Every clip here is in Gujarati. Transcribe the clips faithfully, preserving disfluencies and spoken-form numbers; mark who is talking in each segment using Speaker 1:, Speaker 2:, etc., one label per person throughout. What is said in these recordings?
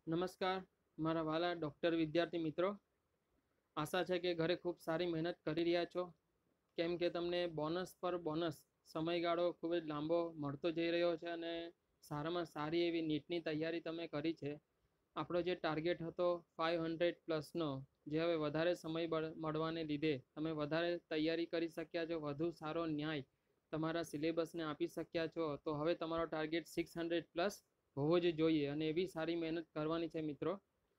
Speaker 1: નમસ્કાર મારા વાલા ડૉક્ટર વિદ્યાર્થી મિત્રો, આશા છે કે ઘરે ખૂબ સારી મહેનત કરી રહ્યા છો, કેમ કે તમને બોનસ પર બોનસ સમયગાળો ખૂબ જ લાંબો મળતો જઈ રહ્યો છે અને સારામાં સારી એવી નીટની તૈયારી તમે કરી છે. આપણો જે ટાર્ગેટ હતો ફાઇવ હંડ્રેડ પ્લસનો, જે હવે વધારે સમય મળવાને લીધે તમે વધારે તૈયારી કરી શક્યા છો, વધુ સારો ન્યાય તમારા સિલેબસને આપી શક્યા છો. તો હવે તમારો ટાર્ગેટ સિક્સ હંડ્રેડ પ્લસ હોવો જ જોઈએ અને એવી સારી મહેનત કરવાની છે મિત્રો.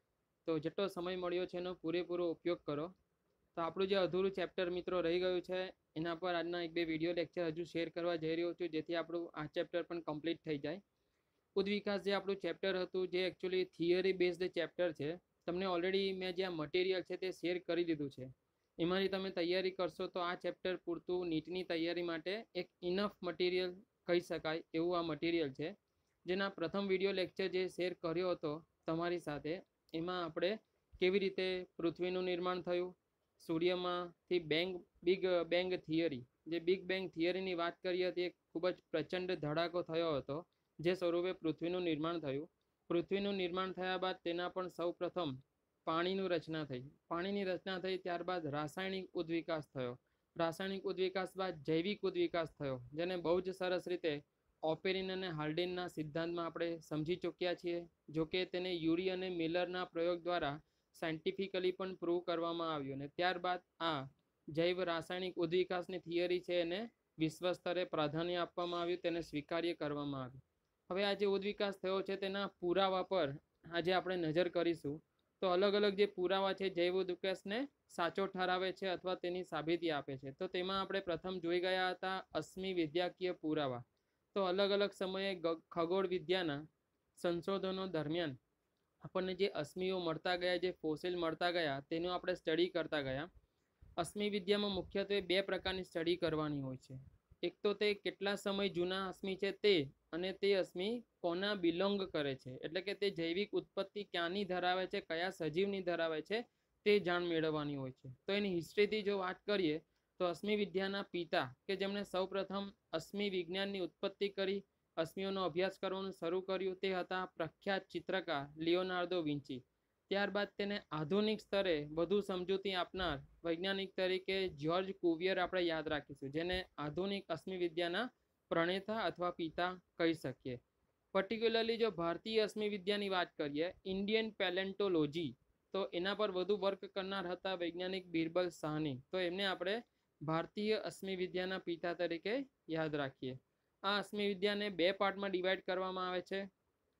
Speaker 1: તો જેટલો સમય મળ્યો છે એનો પૂરેપૂરો ઉપયોગ કરો. તો આપણું જે અધૂરું ચેપ્ટર મિત્રો રહી ગયું છે એના પર આજના એક બે વિડીયો લેક્ચર હજુ શેર કરવા જઈ રહ્યો છું, જેથી આપણું આ ચેપ્ટર પણ કમ્પ્લીટ થઈ જાય. ઉદ્વિકાસ જે આપણું ચેપ્ટર હતું, જે એકચ્યુઅલી થિયરી બેઝડ ચેપ્ટર છે, તમને ઓલરેડી મેં જે આ મટીરિયલ છે તે શેર કરી દીધું છે. એમાંની તમે તૈયારી કરશો તો આ ચેપ્ટર પૂરતું નીટની તૈયારી માટે એક ઇનફ મટીરિયલ કહી શકાય એવું આ મટીરિયલ છે. જેના પ્રથમ વિડીયો લેક્ચર જે શેર કર્યો હતો તમારી સાથે, એમાં આપણે કેવી રીતે પૃથ્વીનું નિર્માણ થયું, સૂર્યમાંથી બેંગ બિગ બેંગ થિયરી, જે બિગ બેંગ થિયરીની વાત કરી હતી, એ ખૂબ જ પ્રચંડ ધડાકો થયો હતો, જે સ્વરૂપે પૃથ્વીનું નિર્માણ થયું. પૃથ્વીનું નિર્માણ થયા બાદ તેના પણ સૌ પ્રથમ પાણીનું રચના થઈ. પાણીની રચના થઈ ત્યારબાદ રાસાયણિક ઉદ્વિકાસ થયો. રાસાયણિક ઉદ્વિકાસ બાદ જૈવિક ઉદ્વિકાસ થયો, જેને બહુ જ સરસ રીતે ઓપેરિન અને હાલ્ડેનના સિદ્ધાંતમાં આપણે સમજી ચૂક્યા છીએ. જોકે તેને યુરી અને મિલરના પ્રયોગ દ્વારા સાયન્ટિફિકલી પણ પ્રૂવ કરવામાં આવ્યું અને ત્યારબાદ આ જૈવ રાસાયણિક ઉદ્વિકાસની થિયરી છે એને વિશ્વ સ્તરે પ્રાધાન્ય આપવામાં આવ્યું, તેને સ્વીકાર્ય કરવામાં આવ્યું. હવે આ જે ઉદ્વિકાસ થયો છે તેના પુરાવા પર આજે આપણે નજર કરીશું. તો અલગ અલગ જે પુરાવા છે જૈવ ઉદ્વિકાસને સાચો ઠરાવે છે અથવા તેની સાબિતી આપે છે. તો તેમાં આપણે પ્રથમ જોઈ ગયા હતા અશ્મિ વિદ્યાકીય પુરાવા. તો અલગ અલગ સમયે ખગોળ વિદ્યાના સંશોધનો દરમિયાન આપણને જે અશ્મિઓ મળતા ગયા, જે ફોસિલ મળતા ગયા, તેનું આપણે સ્ટડી કરતા ગયા. અશ્મિ વિદ્યામાં મુખ્યત્વે બે પ્રકારની સ્ટડી કરવાની હોય છે. એક તો તે કેટલા સમય જૂના અશ્મિ છે તે, અને તે અશ્મિ કોના બિલોંગ કરે છે, એટલે કે તે જૈવિક ઉત્પત્તિ ક્યાંની ધરાવે છે, કયા સજીવની ધરાવે છે, તે જાણ મેળવવાની હોય છે. તો એની હિસ્ટ્રીથી જો વાત કરીએ તો અશ્મિ વિદ્યાના પિતા કે જેમણે સૌપ્રથમ અશ્મિ વિજ્ઞાનની ઉત્પત્તિ કરી, અશ્મિઓનો અભ્યાસ કરવાનું શરૂ કર્યું, તે હતા પ્રખ્યાત ચિત્રકાર લિયોનાર્દો વિન્ચી. ત્યારબાદ તેને આધુનિક સ્તરે વધુ સમજૂતી આપનાર વૈજ્ઞાનિક તરીકે જ્યોર્જ કુવિયર આપણે યાદ રાખીશું, જેને આધુનિક અશ્મિ વિદ્યાના પ્રણેતા અથવા પિતા કહી શકીએ. પર્ટિક્યુલરલી જો ભારતીય અશ્મિ વિદ્યાની વાત કરીએ, ઇન્ડિયન પેલેન્ટોલોજી, તો એના પર વધુ વર્ક કરનાર હતા વૈજ્ઞાનિક બિરબલ સાહની. તો એમને આપણે ભારતીય અશ્મિ વિદ્યાના પિતા તરીકે યાદ રાખીએ. આ અશ્મિ વિદ્યાને બે પાર્ટમાં ડિવાઈડ કરવામાં આવે છે,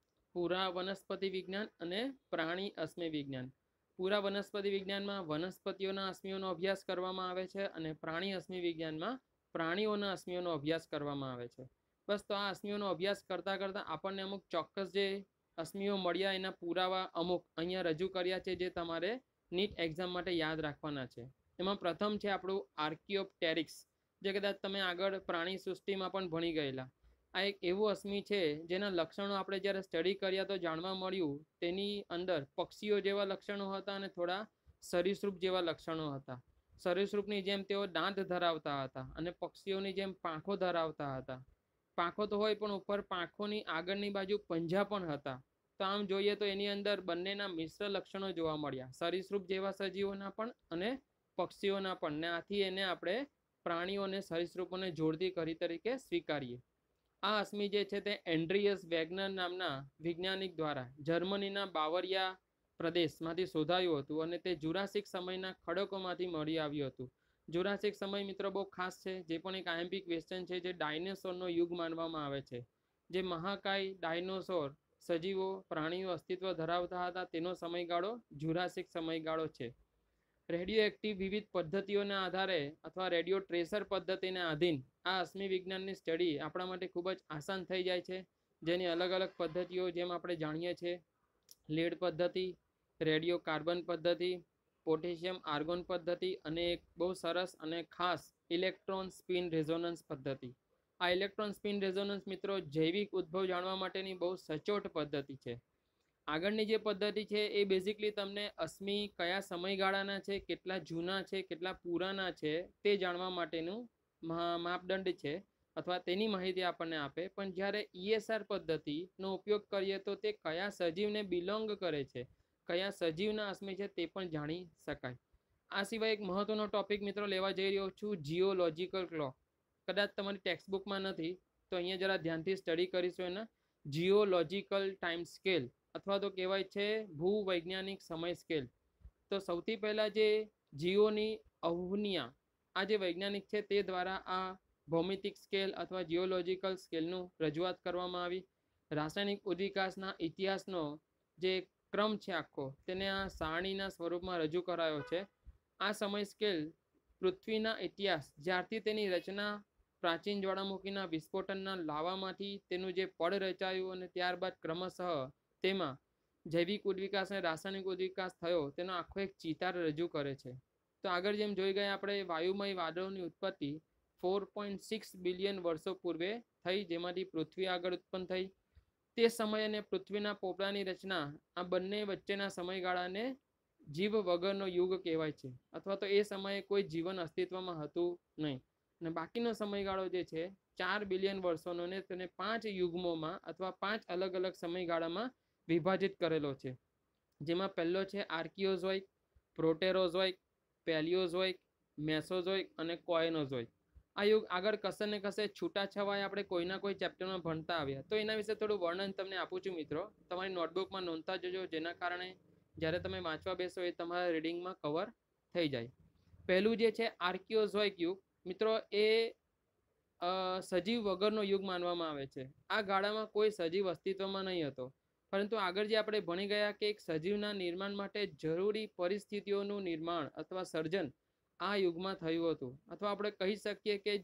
Speaker 1: પૂરા વનસ્પતિ વિજ્ઞાન અને પ્રાણી અશ્મિ વિજ્ઞાન. પૂરા વનસ્પતિ વિજ્ઞાનમાં વનસ્પતિઓના અશ્મિઓનો અભ્યાસ કરવામાં આવે છે અને પ્રાણી અશ્મિ વિજ્ઞાનમાં પ્રાણીઓના અશ્મિઓનો અભ્યાસ કરવામાં આવે છે. બસ, તો આ અશ્મિઓનો અભ્યાસ કરતાં કરતાં આપણને અમુક ચોક્કસ જે અશ્મિઓ મળ્યા એના પુરાવા અમુક અહીંયા રજૂ કર્યા છે, જે તમારે નીટ એક્ઝામ માટે યાદ રાખવાના છે. એમાં પ્રથમ છે આપણું આર્કિયોપ્ટેરિક્સ, જે કદાચ તમે આગળ પ્રાણી સૃષ્ટિમાં પણ ભણી ગયેલા. આ એક એવું અશ્મિ છે જેના લક્ષણો આપણે જ્યારે સ્ટડી કર્યા તો જાણવા મળ્યું તેની અંદર પક્ષીઓ જેવા લક્ષણો હતા અને થોડા સરીસૃપ જેવા લક્ષણો હતા. સરીસૃપની જેમ તેઓ દાંત ધરાવતા હતા અને પક્ષીઓની જેમ પાંખો ધરાવતા હતા. પાંખો તો હોય પણ ઉપર પાંખોની આગળની બાજુ પંજા પણ હતા. તો આમ જોઈએ તો એની અંદર બંનેના મિશ્ર લક્ષણો જોવા મળ્યા, સરીસૃપ જેવા સજીવોના પણ અને પક્ષીઓના પણ. ને આથી એને આપણે પ્રાણીઓ અને સરીસૃપોને જોડતી કરી તરીકે સ્વીકારીએ. આ અશ્મિ જે છે તે એન્ડ્રિયસ વેગનર નામના વૈજ્ઞાનિક દ્વારા જર્મનીના બાવરિયા પ્રદેશમાંથી શોધાયું હતું અને તે જુરાસિક સમયના ખડકોમાંથી મળી આવ્યું હતું. જુરાસિક સમય મિત્રો બહુ ખાસ છે, જે પણ એક આઈએમપી ક્વેશ્ચન છે, જે ડાયનોસોરનો યુગ માનવામાં આવે છે. જે મહાકાય ડાયનોસોર સજીવો પ્રાણીઓ અસ્તિત્વ ધરાવતા હતા તેનો સમયગાળો જુરાસિક સમયગાળો છે. રેડિયો એક્ટિવ વિવિધ પદ્ધતિઓના આધારે અથવા રેડિયો ટ્રેસર પદ્ધતિને આધીન આ અશ્મિ વિજ્ઞાનની સ્ટડી આપણા માટે ખૂબ જ આસાન થઈ જાય છે, જેની અલગ અલગ પદ્ધતિઓ જેમ આપણે જાણીએ છીએ, લીડ પદ્ધતિ, રેડિયો કાર્બન પદ્ધતિ, પોટેશિયમ આર્ગોન પદ્ધતિ અને એક બહુ સરસ અને ખાસ ઇલેક્ટ્રોન સ્પિન રેઝોનન્સ પદ્ધતિ. આ ઇલેક્ટ્રોન સ્પિન રેઝોનન્સ મિત્રો જૈવિક ઉદ્ભવ જાણવા માટેની બહુ સચોટ પદ્ધતિ છે. આગળની જે પદ્ધતિ છે એ બેઝિકલી તમને અશ્મિ કયા સમયગાળાના છે, કેટલા જૂના છે, કેટલા પુરાના છે તે જાણવા માટેનું માપદંડ છે. અથવા તેની માહિતી આપણને આપે, પણ જ્યારે ઈએસઆર પદ્ધતિનો ઉપયોગ કરીએ તો તે કયા સજીવને બિલોંગ કરે છે, કયા સજીવના અસ્મિ છે તે પણ જાણી શકાય. આ સિવાય એક મહત્વનો ટોપિક મિત્રો લેવા જઈ રહ્યો છું, જીઓલોજીકલ ક્લોક. કદાચ તમારી ટેક્સ્ટબુકમાં નથી તો અહીંયા જરા ધ્યાનથી સ્ટડી કરીશું. એના જીઓલોજીકલ ટાઈમ સ્કેલ અથવા તો કહેવાય છે ભૂવૈજ્ઞાનિક સમય સ્કેલ. તો સૌથી પહેલાં જે જીઓની અવનિયા આ જે વૈજ્ઞાનિક છે તે દ્વારા આ ભૌમિતિક સ્કેલ અથવા જીઓલોજીકલ સ્કેલનું રજૂઆત કરવામાં આવી. રાસાયણિક ઉદ્વિકાસના ઇતિહાસનો જે ક્રમ છે આખો તેને આ સારણીના સ્વરૂપમાં રજૂ કરાયો છે. આ સમય સ્કેલ પૃથ્વીના ઇતિહાસ જ્યારથી તેની રચના પ્રાચીન જ્વાળામુખીના વિસ્ફોટનના લાવામાંથી તેનું જે પડ રચાયું અને ત્યારબાદ ક્રમશઃ તેમાં જૈવિક ઉદ્વિકાસ અને રાસાયણિક ઉદ્વિકાસ થયો તેનો આખો એક ચિતાર રજૂ કરે છે. તો આગળ જેમ જોઈ ગયા આપણે વાયુમય વાદળોની ઉત્પત્તિ ફોર પોઈન્ટ સિક્સ બિલિયન વર્ષો પૂર્વે થઈ, જેમાંથી પૃથ્વી આગળ ઉત્પન્ન થઈ. તે સમય અને પૃથ્વીના પોપડાની રચના આ બંને વચ્ચેના સમયગાળાને જીવ વગરનો યુગ કહેવાય છે, અથવા તો એ સમયે કોઈ જીવન અસ્તિત્વમાં હતું નહીં. અને બાકીનો સમયગાળો જે છે ચાર બિલિયન વર્ષોનો ને તેને પાંચ યુગ્મોમાં અથવા પાંચ અલગ અલગ સમયગાળામાં વિભાજિત કરેલો છે. જેમાં પહેલો છે આર્કિયોઝોઇક, પ્રોટેરોઝોઇક, પેલિયોઝોઇક, મેસોઝોઇક અને કોએનોઝોઇક. આ યુગ આગળ કશે ને કશે છૂટાછવાય આપણે કોઈના કોઈ ચેપ્ટરમાં ભણતા આવ્યા, તો એના વિશે થોડું વર્ણન તમને આપું છું મિત્રો. તમારી નોટબુકમાં નોંધતા જજો, જેના કારણે જ્યારે તમે વાંચવા બેસો એ તમારા રીડિંગમાં કવર થઈ જાય. પહેલું જે છે આર્કિયોઝોઇક યુગ મિત્રો, એ સજીવ વગરનો યુગ માનવામાં આવે છે. આ ગાળામાં કોઈ સજીવ અસ્તિત્વમાં નહીં હતો, પરંતુ આગળ જે આપણે ભણી ગયા કે એક સજીવના નિર્માણ માટે જરૂરી પરિસ્થિતિઓનું નિર્માણ અથવા સર્જન આ યુગમાં થયું હતું. અથવા આપણે કહી શકીએ કે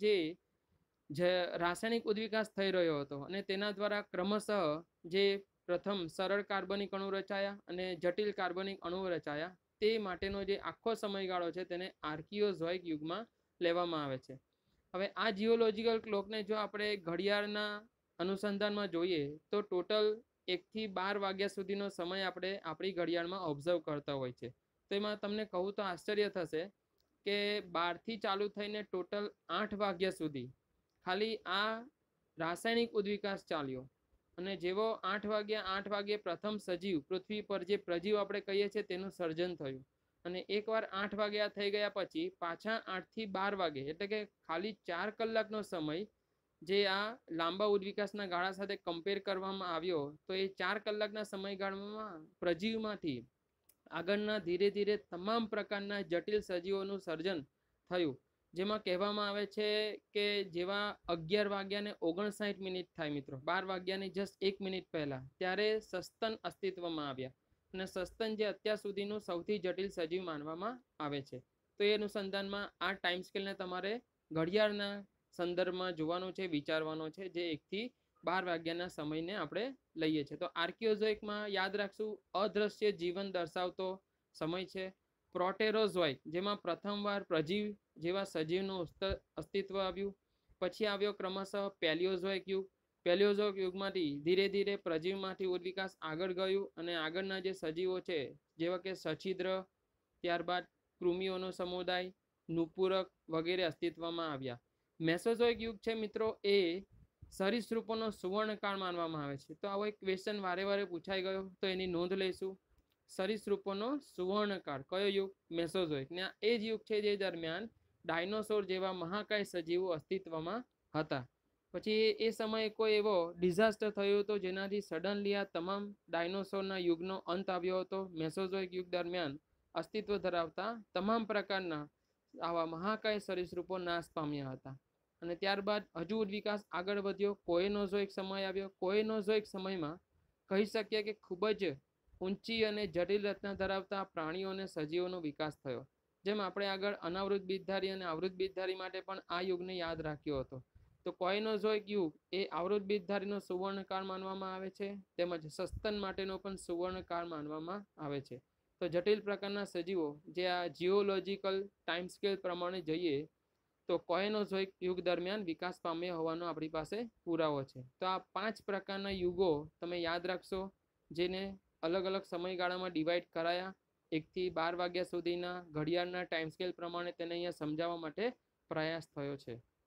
Speaker 1: જે રાસાયણિક ઉદ્વિકાસ થઈ રહ્યો હતો અને તેના દ્વારા ક્રમશઃ જે પ્રથમ સરળ કાર્બનિક અણુ રચાયા અને જટિલ કાર્બનિક અણુઓ રચાયા, તે માટેનો જે આખો સમયગાળો છે તેને આર્કિયોઝોઇક યુગમાં લેવામાં આવે છે. હવે આ જીઓલોજીકલ ક્લોકને જો આપણે ઘડિયાળના અનુસંધાનમાં જોઈએ તો ટોટલ એકથી બાર વાગ્યા સુધીનો સમય આપણે આપણી ઘડિયાળમાં ઓબ્ઝર્વ કરતા હોય છે. તો એમાં તમને કહું તો આશ્ચર્ય થશે કે બારથી ચાલુ થઈને ટોટલ આઠ વાગ્યા સુધી ખાલી આ રાસાયણિક ઉદ્વિકાસ ચાલ્યો. અને જેવો આઠ વાગ્યા આઠ વાગ્યે પ્રથમ સજીવ પૃથ્વી પર જે પ્રજીવ આપણે કહીએ છીએ તેનું સર્જન થયું. અને એકવાર આઠ વાગ્યા થઈ ગયા પછી પાછા આઠથી બાર વાગે એટલે કે ખાલી ચાર કલાકનો સમય જે આ લાંબા ઉદ્વિકાસના ગાળા સાથે કમ્પેર કરવામાં આવ્યો, તો એ ચાર કલાકના સમયગાળામાં પ્રજીવમાંથી આગળના ધીરે ધીરે તમામ પ્રકારના જટિલ સજીવોનું સર્જન થયું. જેમાં કહેવામાં આવે છે કે જેવા અગિયાર વાગ્યાને ઓગણસાઠ મિનિટ થાય મિત્રો, બાર વાગ્યાની જસ્ટ એક મિનિટ પહેલાં, ત્યારે સસ્તન અસ્તિત્વમાં આવ્યા. અને સસ્તન જે અત્યાર સુધીનું સૌથી જટિલ સજીવ માનવામાં આવે છે. તો એ અનુસંધાનમાં આ ટાઈમ સ્કેલને તમારે ઘડિયાળના સંદર્ભમાં જોવાનું છે, વિચારવાનો છે, જે એકથી બાર વાગ્યાના સમયને આપણે લઈએ છીએ. તો આર્કિયોઝોઇકમાં યાદ રાખશું અદ્રશ્ય જીવન દર્શાવતો સમય છે. પ્રોટેરોઝોઇક જેમાં પ્રથમવાર પ્રજીવ જેવા સજીવનું અસ્તિત્વ આવ્યું. પછી આવ્યો ક્રમશઃ પેલિયોઝોઇક યુગ. પેલિયોઝોઇક યુગમાંથી ધીરે ધીરે પ્રજીવમાંથી ઉદ્વિકાસ આગળ ગયું અને આગળના જે સજીવો છે જેવા કે સછિદ્ર, ત્યારબાદ કૃમિઓનો સમુદાય, નુપુરક વગેરે અસ્તિત્વમાં આવ્યા. મેસોઝોઇક યુગ છે મિત્રો, એ સરીસૃપોનો સુવર્ણકાળ માનવામાં આવે છે. તો આવો એક ક્વેશ્ચન વારે વારે પૂછાઈ ગયો, તો એની નોંધ લઈશું. સરીસૃપોનો સુવર્ણકાળ કયો યુગ? મેસોઝોઇક. ને આ એ જ યુગ છે જે દરમિયાન ડાયનોસોર જેવા મહાકાય સજીવો અસ્તિત્વમાં હતા. પછી એ સમયે કોઈ એવો ડિઝાસ્ટર થયો હતો જેનાથી સડનલી આ તમામ ડાયનોસોરના યુગનો અંત આવ્યો હતો. મેસોઝોઇક યુગ દરમિયાન અસ્તિત્વ ધરાવતા તમામ પ્રકારના આવા મહાકાય સરીસૃપો નાશ પામ્યા હતા. અને ત્યારબાદ હજુ વિકાસ આગળ વધ્યો. કોએનોઝોઇક સમય આવ્યો. કોએનોઝોઇક સમયમાં કહી શકીએ કે ખૂબ જ ઊંચી અને જટિલ રચના ધરાવતા પ્રાણીઓ અને સજીવોનો વિકાસ થયો. જેમ આપણે આગળ અનાવૃત બીજધારી અને આવૃત બીજધારી માટે પણ આ યુગને યાદ રાખ્યો હતો. તો કોએનોઝોઇક યુગ એ આવૃત બીજધારીનો સુવર્ણકાળ માનવામાં આવે છે, તેમજ સસ્તન માટેનો પણ સુવર્ણકાળ માનવામાં આવે છે. તો જટિલ પ્રકારના સજીવો જે આ જીઓલોજીકલ ટાઈમ સ્કેલ પ્રમાણે જઈએ તો કોએનોઝોઇક યુગ દરમિયાન વિકાસ પામ્યો હોવાનો આપણી પાસે પુરાવો છે. તો આ પાંચ પ્રકારના યુગો તમે યાદ રાખશો, જેને અલગ અલગ સમયગાળામાં ડિવાઈડ કરાયા. એકથી બાર વાગ્યા સુધીના ઘડિયાળના ટાઈમ સ્કેલ પ્રમાણે તેને અહીંયા સમજાવવા માટે પ્રયાસ થયો છે.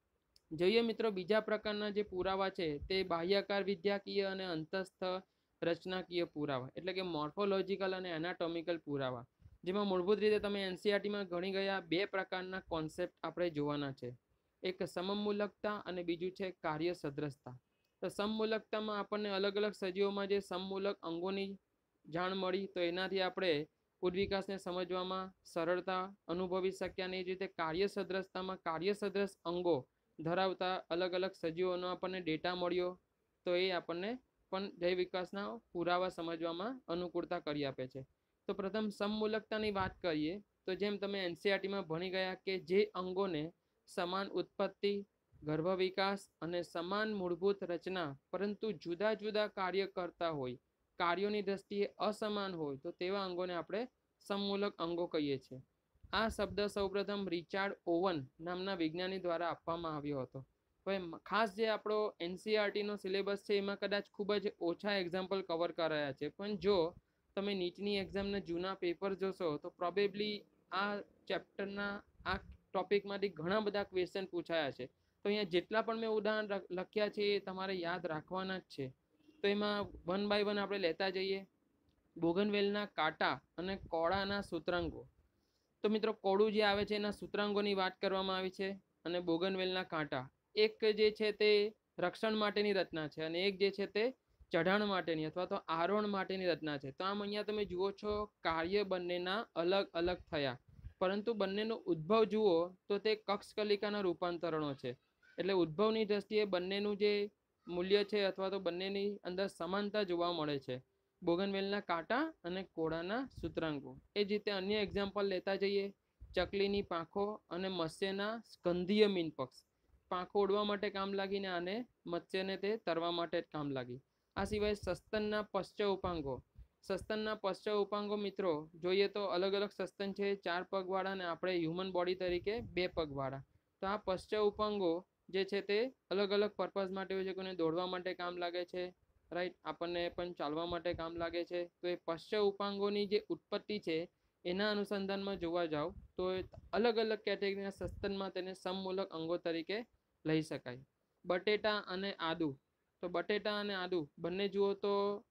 Speaker 1: જોઈએ મિત્રો, બીજા પ્રકારના જે પુરાવા છે તે બાહ્યકાર વિદ્યાકીય અને અંતસ્થ રચનાકીય પુરાવા, એટલે કે મોર્ફોલોજીકલ અને એનાટોમિકલ પુરાવા, જેમાં મૂળભૂત રીતે તમે એનસીઆરટીમાં ગણી ગયા બે પ્રકારના કોન્સેપ્ટ આપણે જોવાના છે. એક સમમૂલકતા અને બીજું છે કાર્ય સદ્રશતા. તો સમમૂલકતામાં આપણને અલગ અલગ સજીવોમાં જે સમમૂલક અંગોની જાણ મળી, તો એનાથી આપણે ઉદ્વિકાસને સમજવામાં સરળતા અનુભવી શક્યા. અને એ જ રીતે કાર્ય સદ્રશતામાં કાર્ય સદ્રશ અંગો ધરાવતા અલગ અલગ સજીવોનો આપણને ડેટા મળ્યો, તો એ આપણને પણ જૈવ વિકાસના પુરાવા સમજવામાં અનુકૂળતા કરી આપે છે. તો પ્રથમ સમમૂલકતાની વાત કરીએ તો જેમ તમે એનસીઆરટીમાં ભણી ગયા કે જે અંગોને સમાન ઉત્પત્તિ, ગર્ભ વિકાસ અને સમાન મૂળભૂત રચના પરંતુ જુદા જુદા કાર્ય કરતા હોય, કાર્યોની દ્રષ્ટિએ અસમાન હોય, તો તેવા અંગોને આપણે સમમૂલક અંગો કહીએ છીએ. આ શબ્દ સૌપ્રથમ રિચાર્ડ ઓવન નામના વિજ્ઞાની દ્વારા આપવામાં આવ્યો હતો. હવે ખાસ જે આપણો એનસીઆરટીનો સિલેબસ છે એમાં કદાચ ખૂબ જ ઓછા એક્ઝામ્પલ કવર કરાયા છે, પણ જો તમે નીટની એક્ઝામના જૂના પેપર જોશો તો પ્રોબેબલી આ ચેપ્ટરના આ ટોપિકમાંથી ઘણા બધા ક્વેશ્ચન પૂછાયા છે. તો અહીંયા જેટલા પણ મેં ઉદાહરણ લખ્યા છે એ તમારે યાદ રાખવાના જ છે. તો એમાં વન બાય વન આપણે લેતા જઈએ. બોગનવેલના કાંટા અને કોળાના સૂત્રાંગો. તો મિત્રો, કોળું જે આવે છે એના સૂત્રાંગોની વાત કરવામાં આવી છે, અને બોગનવેલના કાંટા એક જે છે તે રક્ષણ માટેની રચના છે અને એક જે છે તે ચઢાણ માટેની અથવા તો આરોહણ માટેની રચના છે. તો આમ અહીંયા તમે જુઓ છો કાર્ય બંનેના અલગ અલગ થયા, પરંતુ બંનેનો ઉદ્ભવ જુઓ તો તે કક્ષકલિકાના રૂપાંતરણો છે. એટલે ઉદ્ભવની દ્રષ્ટિએ બંનેનું જે મૂલ્ય છે અથવા તો બંનેની અંદર સમાનતા જોવા મળે છે. બોગનવેલના કાંટા અને કોળાના સૂત્રાંગો. એ જ રીતે અન્ય એક્ઝામ્પલ લેતા જઈએ. ચકલીની પાંખો અને મત્સ્યના સ્કંધીય મીનપક્ષ. પાંખો ઉડવા માટે કામ લાગીને આને મત્સ્યને તે તરવા માટે જ કામ લાગી. આ સિવાય સસ્તનના પશ્ચ ઉપાંગો. સસ્તનના પશ્ચ ઉપાંગો મિત્રો જોઈએ તો અલગ અલગ સસ્તન છે, ચાર પગવાળા અને આપણે હ્યુમન બોડી તરીકે બે પગવાળા. તો આ પશ્ચ ઉપાંગો જે છે તે અલગ અલગ પર્પઝ માટે હોય છે. કોઈને દોડવા માટે કામ લાગે છે, રાઈટ, આપણને પણ ચાલવા માટે કામ લાગે છે. તો એ પશ્ચ ઉપાંગોની જે ઉત્પત્તિ છે એના અનુસંધાનમાં જોવા જાવ તો અલગ અલગ કેટેગરીના સસ્તનમાં તેને સમમૂલક અંગો તરીકે લઈ શકાય. બટેટા અને આદુ. તો બટેટા અને આદુ બંને જુઓ તો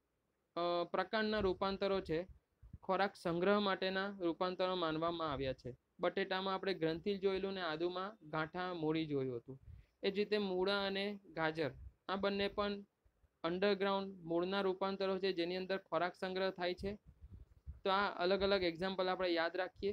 Speaker 1: પ્રકારના રૂપાંતરો છે, ખોરાક સંગ્રહ માટેના રૂપાંતરો માનવામાં આવ્યા છે. બટેટામાં આપણે ગ્રંથિલ જોયેલું ને આદુમાં ગાંઠા મૂળી જોયું હતું. એ જ રીતે મૂળા અને ગાજર, આ બંને પણ અંડરગ્રાઉન્ડ મૂળના રૂપાંતરો છે જેની અંદર ખોરાક સંગ્રહ થાય છે. તો આ અલગ અલગ એક્ઝામ્પલ આપણે યાદ રાખીએ.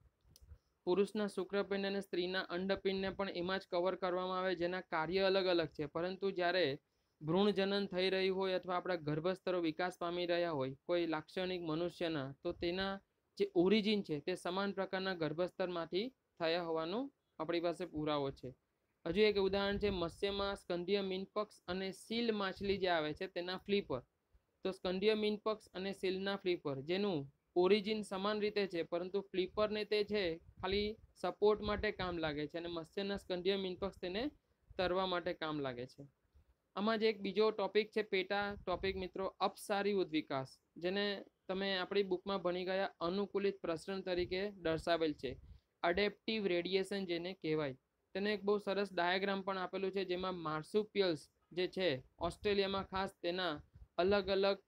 Speaker 1: પુરુષના શુક્રપિંડ અને સ્ત્રીના અંડપિંડને પણ એમાં જ કવર કરવામાં આવે, જેના કાર્ય અલગ અલગ છે, પરંતુ જ્યારે ભ્રૂણ જનન થઈ રહ્યું હોય અથવા આપણા ગર્ભસ્તરો વિકાસ પામી રહ્યા હોય કોઈ લાક્ષણિક મનુષ્યના, તો તેના જે ઓરિજિન છે તે સમાન પ્રકારના ગર્ભસ્તરમાંથી થયા હોવાનું આપણી પાસે પુરાવો છે. હજુ એક ઉદાહરણ છે મત્સ્યમાં સ્કંધીય મીનપક્ષ અને સીલ માછલી જે આવે છે તેના ફ્લીપર. તો સ્કંધીય મીનપક્ષ અને સીલના ફ્લીપર જેનું ઓરિજિન સમાન રીતે છે, પરંતુ ફ્લીપરને તે છે ખાલી સપોર્ટ માટે કામ લાગે છે અને મત્સ્યના સ્કંધીય મીનપક્ષ તેને તરવા માટે કામ લાગે છે. આમાં જ એક બીજો ટોપિક છે પેટા ટોપિક મિત્રો, અપસારી ઉદ્વિકાસ, જેને તમે આપણી બુકમાં ભણી ગયા અનુકૂલિત પ્રસરણ તરીકે દર્શાવેલ છે. અડેપ્ટિવ રેડિયેશન જેને કહેવાય. તેને એક બહુ સરસ ડાયાગ્રામ પણ આપેલું છે જેમાં માર્સુપિયલ્સ જે છે ઓસ્ટ્રેલિયામાં ખાસ તેના અલગ અલગ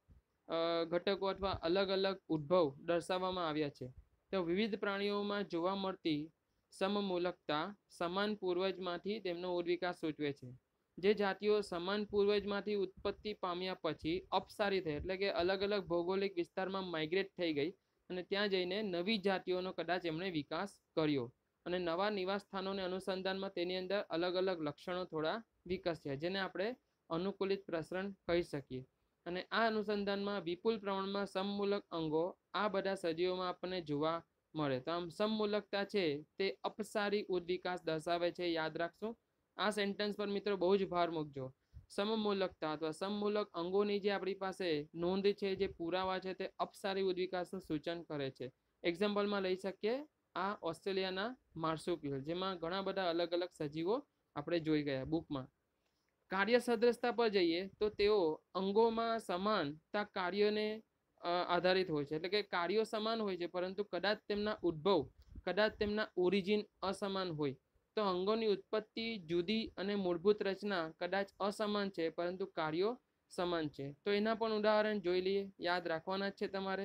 Speaker 1: ઘટકો અથવા અલગ અલગ ઉદ્ભવ દર્શાવવામાં આવ્યા છે. તો વિવિધ પ્રાણીઓમાં જોવા મળતી સમમૂલકતા સમાન પૂર્વજમાંથી તેમનો ઉદ્વિકાસ સૂચવે છે. જે જાતિઓ સમાન પૂર્વજમાંથી ઉત્પત્તિ પામ્યા પછી અપસારી થઈ, એટલે કે અલગ અલગ ભૌગોલિક વિસ્તારમાં માઇગ્રેટ થઈ ગઈ અને ત્યાં જઈને નવી જાતિઓનો કદાચ એમણે વિકાસ કર્યો અને નવા નિવાસ સ્થાનોને અનુસંધાનમાં તેની અંદર અલગ અલગ લક્ષણો થોડા વિકસ્યા, જેને આપણે અનુકૂલિત પ્રસરણ કહી શકીએ. અને આ અનુસંધાનમાં વિપુલ પ્રમાણમાં સમમૂલક અંગો આ બધા સજીવોમાં આપણને જોવા મળે. તો આમ સમમૂલકતા છે તે અપસારી ઉદ્વિકાસ દર્શાવે છે, યાદ રાખશું. આ સેન્ટેન્સ પર મિત્રો બહુ જ ભાર મૂકજો. સમમૂલકતા અથવા સમમૂલક અંગોની જે આપણી પાસે નોંધ છે, જે પુરાવા છે, તે અપસારી ઉદ્વિકાસનું સૂચન કરે છે. એક્ઝામ્પલમાં લઈ શકીએ આ ઓસ્ટ્રેલિયાના માર્સુપિયલ, જેમાં ઘણા બધા અલગ અલગ સજીવો આપણે જોઈ ગયા બુકમાં. કાર્ય સદ્રશતા પર જઈએ તો તેઓ અંગોમાં સમાનતા કાર્યને આધારિત હોય છે, એટલે કે કાર્યો સમાન હોય છે પરંતુ કદાચ તેમના ઉદ્ભવ કદાચ તેમના ઓરિજિન અસમાન હોય. તો અંગોની ઉત્પત્તિ જુદી અને મૂળભૂત રચના કદાચ અસમાન છે, પરંતુ કાર્યો સમાન છે. તો એના પણ ઉદાહરણ જોઈ લઈએ, યાદ રાખવાના જ છે તમારે.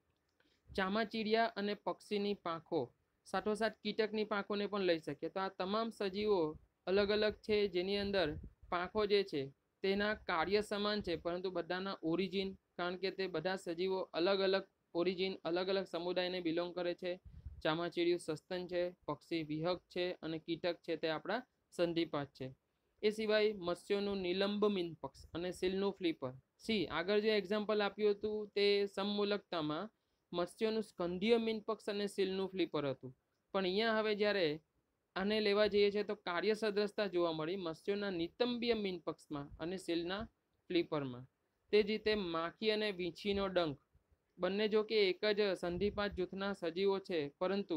Speaker 1: ચામાચીડિયા અને પક્ષીની પાંખો, સાથોસાથ કીટકની પાંખોને પણ લઈ શકીએ. તો આ તમામ સજીવો અલગ અલગ છે, જેની અંદર પાંખો જે છે તેના કાર્ય સમાન છે, પરંતુ બધાના ઓરિજિન, કારણ કે તે બધા સજીવો અલગ અલગ ઓરિજિન, અલગ અલગ સમુદાયને બિલોંગ કરે છે. ચામાચીડિયું સસ્તન છે, પક્ષી વિહંગ છે અને કીટક છે તે આપણા સંધિપાત છે. એ સિવાય મત્સ્યોનું નિલંબ મીનપક્ષ અને સીલનું ફ્લીપર. સી આગળ જે એક્ઝામ્પલ આપ્યું હતું તે સમમૂલકતામાં મત્સ્યોનું સ્કંધીય મીનપક્ષ અને સીલનું ફ્લીપર હતું. પણ અહીંયા હવે જ્યારે આને લેવા જઈએ છીએ તો કાર્ય સદ્રશતા જોવા મળી મત્સ્યોના નિતંબીય મીનપક્ષમાં અને સીલના ફ્લીપરમાં. તે જ રીતે માખી અને વીંછીનો ડંખ, બંને જો કે એક જ સંધિપાત જૂથના સજીવો છે, પરંતુ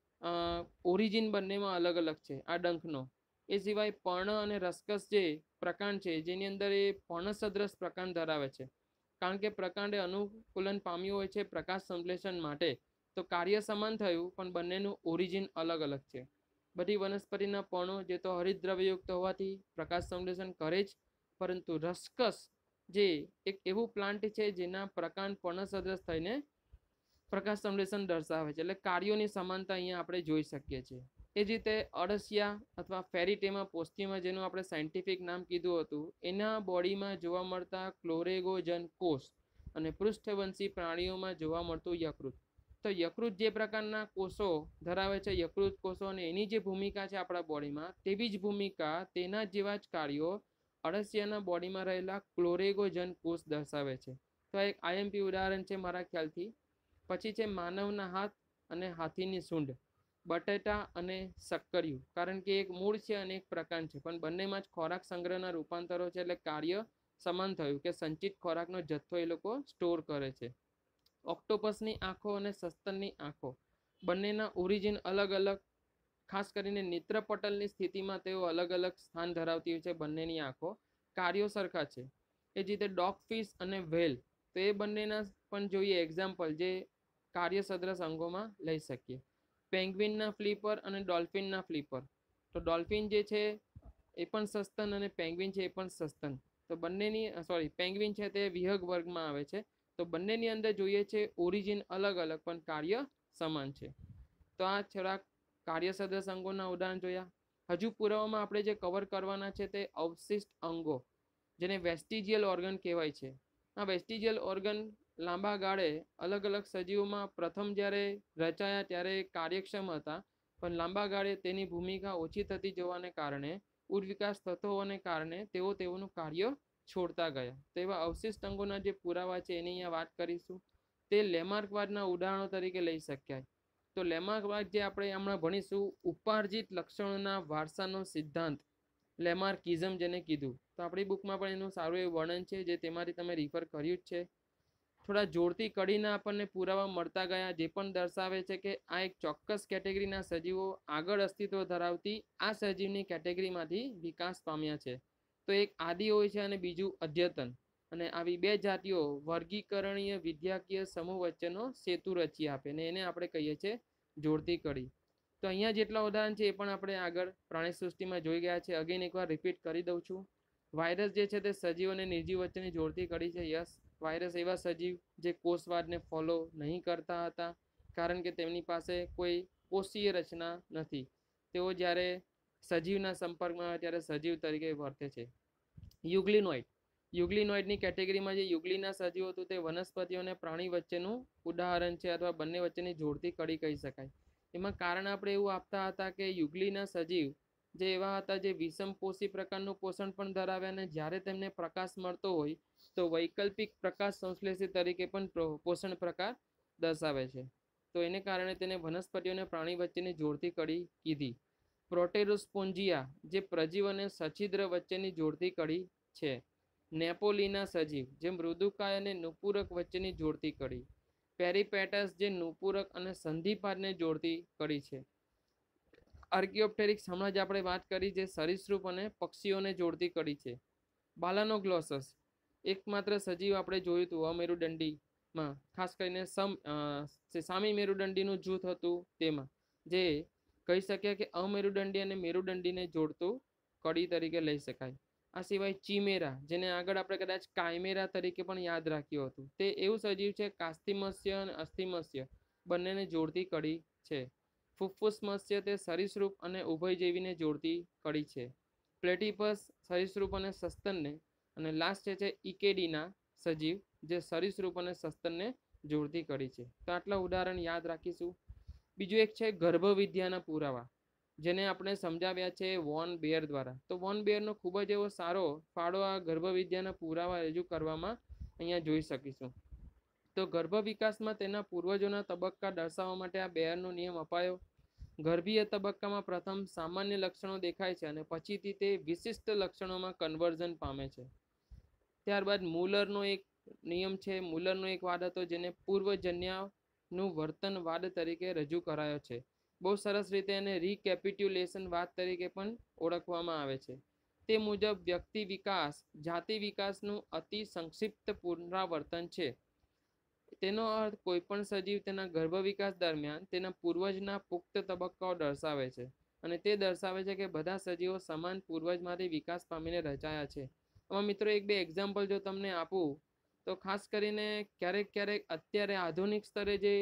Speaker 1: ઓરિજિન બંનેમાં અલગ અલગ છે આ ડંખનો. એ સિવાય પર્ણ અને રસકસ જે પ્રકાંડ છે, જેની અંદર એ પર્ણ સદ્રશ પ્રકાંડ ધરાવે છે, કારણ કે પ્રકાંડે અનુકૂલન પામ્યું હોય છે પ્રકાશ સંશ્લેષણ માટે. તો કાર્ય સમાન થયું, પણ બંનેનું ઓરિજિન અલગ અલગ છે. બધી વનસ્પતિના પર્ણો જે તો હરિતદ્રવ્યયુક્ત હોવાથી પ્રકાશ સંશ્લેષણ કરે જ, પરંતુ રસકસ જે એક એવું પ્લાન્ટ છે જેના પ્રકાંડ પર્ણ સદ્રશ થઈને પ્રકાશ સંશ્લેષણ દર્શાવે છે. એટલે કાર્યોની સમાનતા અહીંયા આપણે જોઈ શકીએ છીએ. એ જ રીતે અળસિયા અથવા ફેરીટેમા પોસ્ટીમાં, જેનું આપણે સાયન્ટિફિક નામ કીધું હતું, એના બોડીમાં જોવા મળતા ક્લોરેગોજન કોષ અને પૃષ્ઠવંશી પ્રાણીઓમાં જોવા મળતું યકૃત. તો યકૃત જે પ્રકારના કોષો ધરાવે છે, યકૃત કોષો, અને એની જે ભૂમિકા છે આપણા બોડીમાં, તેવી જ ભૂમિકા, તેના જેવા જ કાર્યો અળસિયાના બોડીમાં રહેલા ક્લોરેગોજન કોષ દર્શાવે છે. તો એક આઈએમપી ઉદાહરણ છે મારા ખ્યાલથી. પછી છે માનવના હાથ અને હાથીની સૂંઢ, બટેટા અને શક્કરિયું, કારણ કે એક મૂળ છે અને એક પ્રકાંડ છે, પણ બંનેમાં જ ખોરાક સંગ્રહના રૂપાંતરો છે, એટલે કાર્ય સમાન થયું કે સંચિત ખોરાકનો જથ્થો એ લોકો સ્ટોર કરે છે. ઓક્ટોપસની આંખો અને સસ્તનની આંખો, બંનેના ઓરિજિન અલગ અલગ, ખાસ કરીને નેત્રપટલની સ્થિતિમાં તેઓ અલગ અલગ સ્થાન ધરાવતી હોય છે. બંનેની આંખો, કાર્યો સરખા છે. એ જ રીતે ડોગફિશ અને વ્હેલ, તો એ બંનેના પણ જોઈએ એક્ઝામ્પલ જે કાર્ય સદ્રશ અંગોમાં લઈ શકીએ. પેંગ્વિનના ફ્લીપર અને ડોલ્ફિનના ફ્લીપર, તો ડોલ્ફિન જે છે એ પણ સસ્તન અને પેંગ્વિન છે એ પણ સસ્તન. તો બંનેની સોરી પેંગ્વિન છે તે વિહંગ વર્ગમાં આવે છે. તો બંનેની અંદર જોઈએ છે ઓરિજિન અલગ અલગ, પણ કાર્ય સમાન છે. તો આ થોડાક કાર્ય સદ્રશ અંગોના ઉદાહરણ જોયા. હજુ પુરાવામાં આપણે જે કવર કરવાના છે તે અવશિષ્ટ અંગો, જેને વેસ્ટિજિયલ ઓર્ગન કહેવાય છે. આ વેસ્ટિજિયલ ઓર્ગન લાંબા ગાળે અલગ અલગ સજીવોમાં પ્રથમ જ્યારે રચાયા ત્યારે કાર્યક્ષમ હતા, પણ લાંબા ગાળે તેની ભૂમિકા ઓછી થતી જવાને કારણે, ઉર્વિકાસ થતો હોવાને કારણે તેઓ તેઓનું કાર્ય છોડતા ગયા. તો એવા અવશિષ્ટ અંગોના જે પુરાવા છે એની અહીંયા વાત કરીશું. તે લેમાર્કવાદના ઉદાહરણો તરીકે લઈ શકાય. તો લેમાર્કવાદ જે આપણે હમણાં ભણીશું, ઉપાર્જિત લક્ષણોના વારસાનો સિદ્ધાંત, લેમાર્કિઝમ જેને કીધું. તો આપણી બુકમાં પણ એનું સારું એવું વર્ણન છે, જે તેમાંથી તમે રિફર કર્યું જ છે. થોડા જોડતી કડીના આપણને પુરાવા મળતા ગયા, જે પણ દર્શાવે છે કે આ એક ચોક્કસ કેટેગરીના સજીવો આગળ અસ્તિત્વ ધરાવતી આ સજીવની કેટેગરીમાંથી વિકાસ પામ્યા છે. તો એક આદિ હોય છે અને બીજું અદ્યતન, અને આવી બે જાતિઓ વર્ગીકરણીય વિદ્યાકીય સમૂહ વચ્ચેનો સેતુ રચી આપે, ને એને આપણે કહીએ છીએ જોડતી કડી. તો અહીંયા જેટલા ઉદાહરણ છે એ પણ આપણે આગળ પ્રાણી સૃષ્ટિમાં જોઈ ગયા છે. અગેન એકવાર રિપીટ કરી દઉં છું. વાયરસ જે છે તે સજીવ અને નિર્જીવ વચ્ચેની જોડતી કડી છે. યસ, વાયરસ એવા સજીવ જે કોષવાદને ફોલો નહીં કરતા હતા, કારણ કે તેમની પાસે કોઈ કોષીય રચના નથી. તેઓ જ્યારે સજીવના સંપર્કમાં આવે ત્યારે સજીવ તરીકે વર્તે છે. યુગ્લિનોઇડ, યુગ્લિનોઇડની કેટેગરીમાં જે યુગ્લીના સજીવો હતું તે વનસ્પતિઓ અને પ્રાણી વચ્ચેનું ઉદાહરણ છે, અથવા બંને વચ્ચેની જોડતી કડી કહી શકાય. એમાં કારણ આપણે એવું આપતા હતા કે યુગ્લીના સજીવ જે એવા હતા જે વિષમપોષી પ્રકારનું પોષણ પણ ધરાવે, અને જ્યારે તેમને પ્રકાશ મળતો હોય તો વૈકલ્પિક પ્રકાશ સંશ્લેષી તરીકે પણ પોષણ પ્રકાર દર્શાવે છે. તો એને કારણે તેને વનસ્પતિઓ અને પ્રાણી વચ્ચેની જોડતી કડી કીધી. પ્રોટેરોસ્પોન્જિયા જે પ્રજીવ અને સછિદ્ર વચ્ચેની જોડતી કડી છે. નેપોલીના સજીવ જે મૃદુકાય અને નુપૂરક વચ્ચેની જોડતી કડી. પેરીપેટસ જે નુપૂરક અને સંધિપાદને જોડતી કડી છે. આર્કિયોપ્ટેરિક્સ હમણાં જ આપણે વાત કરી જે સરીસૃપ અને પક્ષીઓને જોડતી કડી છે. બાલાનોગ્લોસસ એકમાત્ર સજીવ આપણે જોયું હતું અમેરુદંડીમાં, ખાસ કરીને સમ સામી મેરુદંડીનું જૂથ હતું તેમાં, જે કહી શકીએ કે અમેરુદંડી અને મેરુદંડીને જોડતું કડી તરીકે લઈ શકાય. આ સિવાય ચીમેરા, જેને આગળ આપણે કદાચ કાયમેરા તરીકે પણ યાદ રાખ્યું હતું, તે એવું સજીવ છે કાસ્તિમત્સ્ય અને અસ્થિમત્સ્ય બંનેને જોડતી કડી છે. ફુફ્ફુસ મત્સ્ય તે સરીસૃપ અને ઉભયજીવીને જોડતી કડી છે. પ્લેટિપસ સરીસૃપ અને સસ્તનને, અને લાસ્ટ છે ઇકેડીના સજીવ જે સરીસૃપ અને સસ્તનને જોડતી કડી છે. તો આટલા ઉદાહરણ યાદ રાખીશું. બીજું એક છે ગર્ભવિદ્યાના પુરાવા, જેને આપણે સમજાવ્યા છે વોન બેર દ્વારા. તો વોન બેરનો ખૂબ જ એવો સારો ફાળો આ ગર્ભવિદ્યાના પુરાવા રજૂ કરવામાં અહીંયા જોઈ શકીશું. તો ગર્ભ વિકાસમાં તેના પૂર્વજોના તબક્કા દર્શાવવા માટે આ બેરનો નિયમ અપાયો. ગર્ભીય તબક્કામાં પ્રથમ સામાન્ય લક્ષણો દેખાય છે અને પછીથી તે વિશિષ્ટ લક્ષણોમાં કન્વર્ઝન પામે છે. ત્યારબાદ મુલરનો એક નિયમ છે, મુલરનો એક વાદ હતો જેને પૂર્વજન્યનું વર્તનવાદ તરીકે રજૂ કરાયો છે. બહુ સરસ રીતે એને રીકેપિટ્યુલેશન વાદ તરીકે પણ ઓળખવામાં આવે છે. તે મુજબ વ્યક્તિ વિકાસ જાતિ વિકાસનું અતિ સંક્ષિપ્ત પુનરાવર્તન છે. તેનો અર્થ કોઈ પણ સજીવ તેના ગર્ભ વિકાસ દરમિયાન તેના પૂર્વજના પુખ્ત તબક્કાઓ દર્શાવે છે, અને તે દર્શાવે છે કે બધા સજીવો સમાન પૂર્વજમાંથી વિકાસ પામીને રચાયા છે. આમાં મિત્રો એક બે એક્ઝામ્પલ જો તમને આપું તો ખાસ કરીને ક્યારેક ક્યારેક અત્યારે આધુનિક સ્તરે જે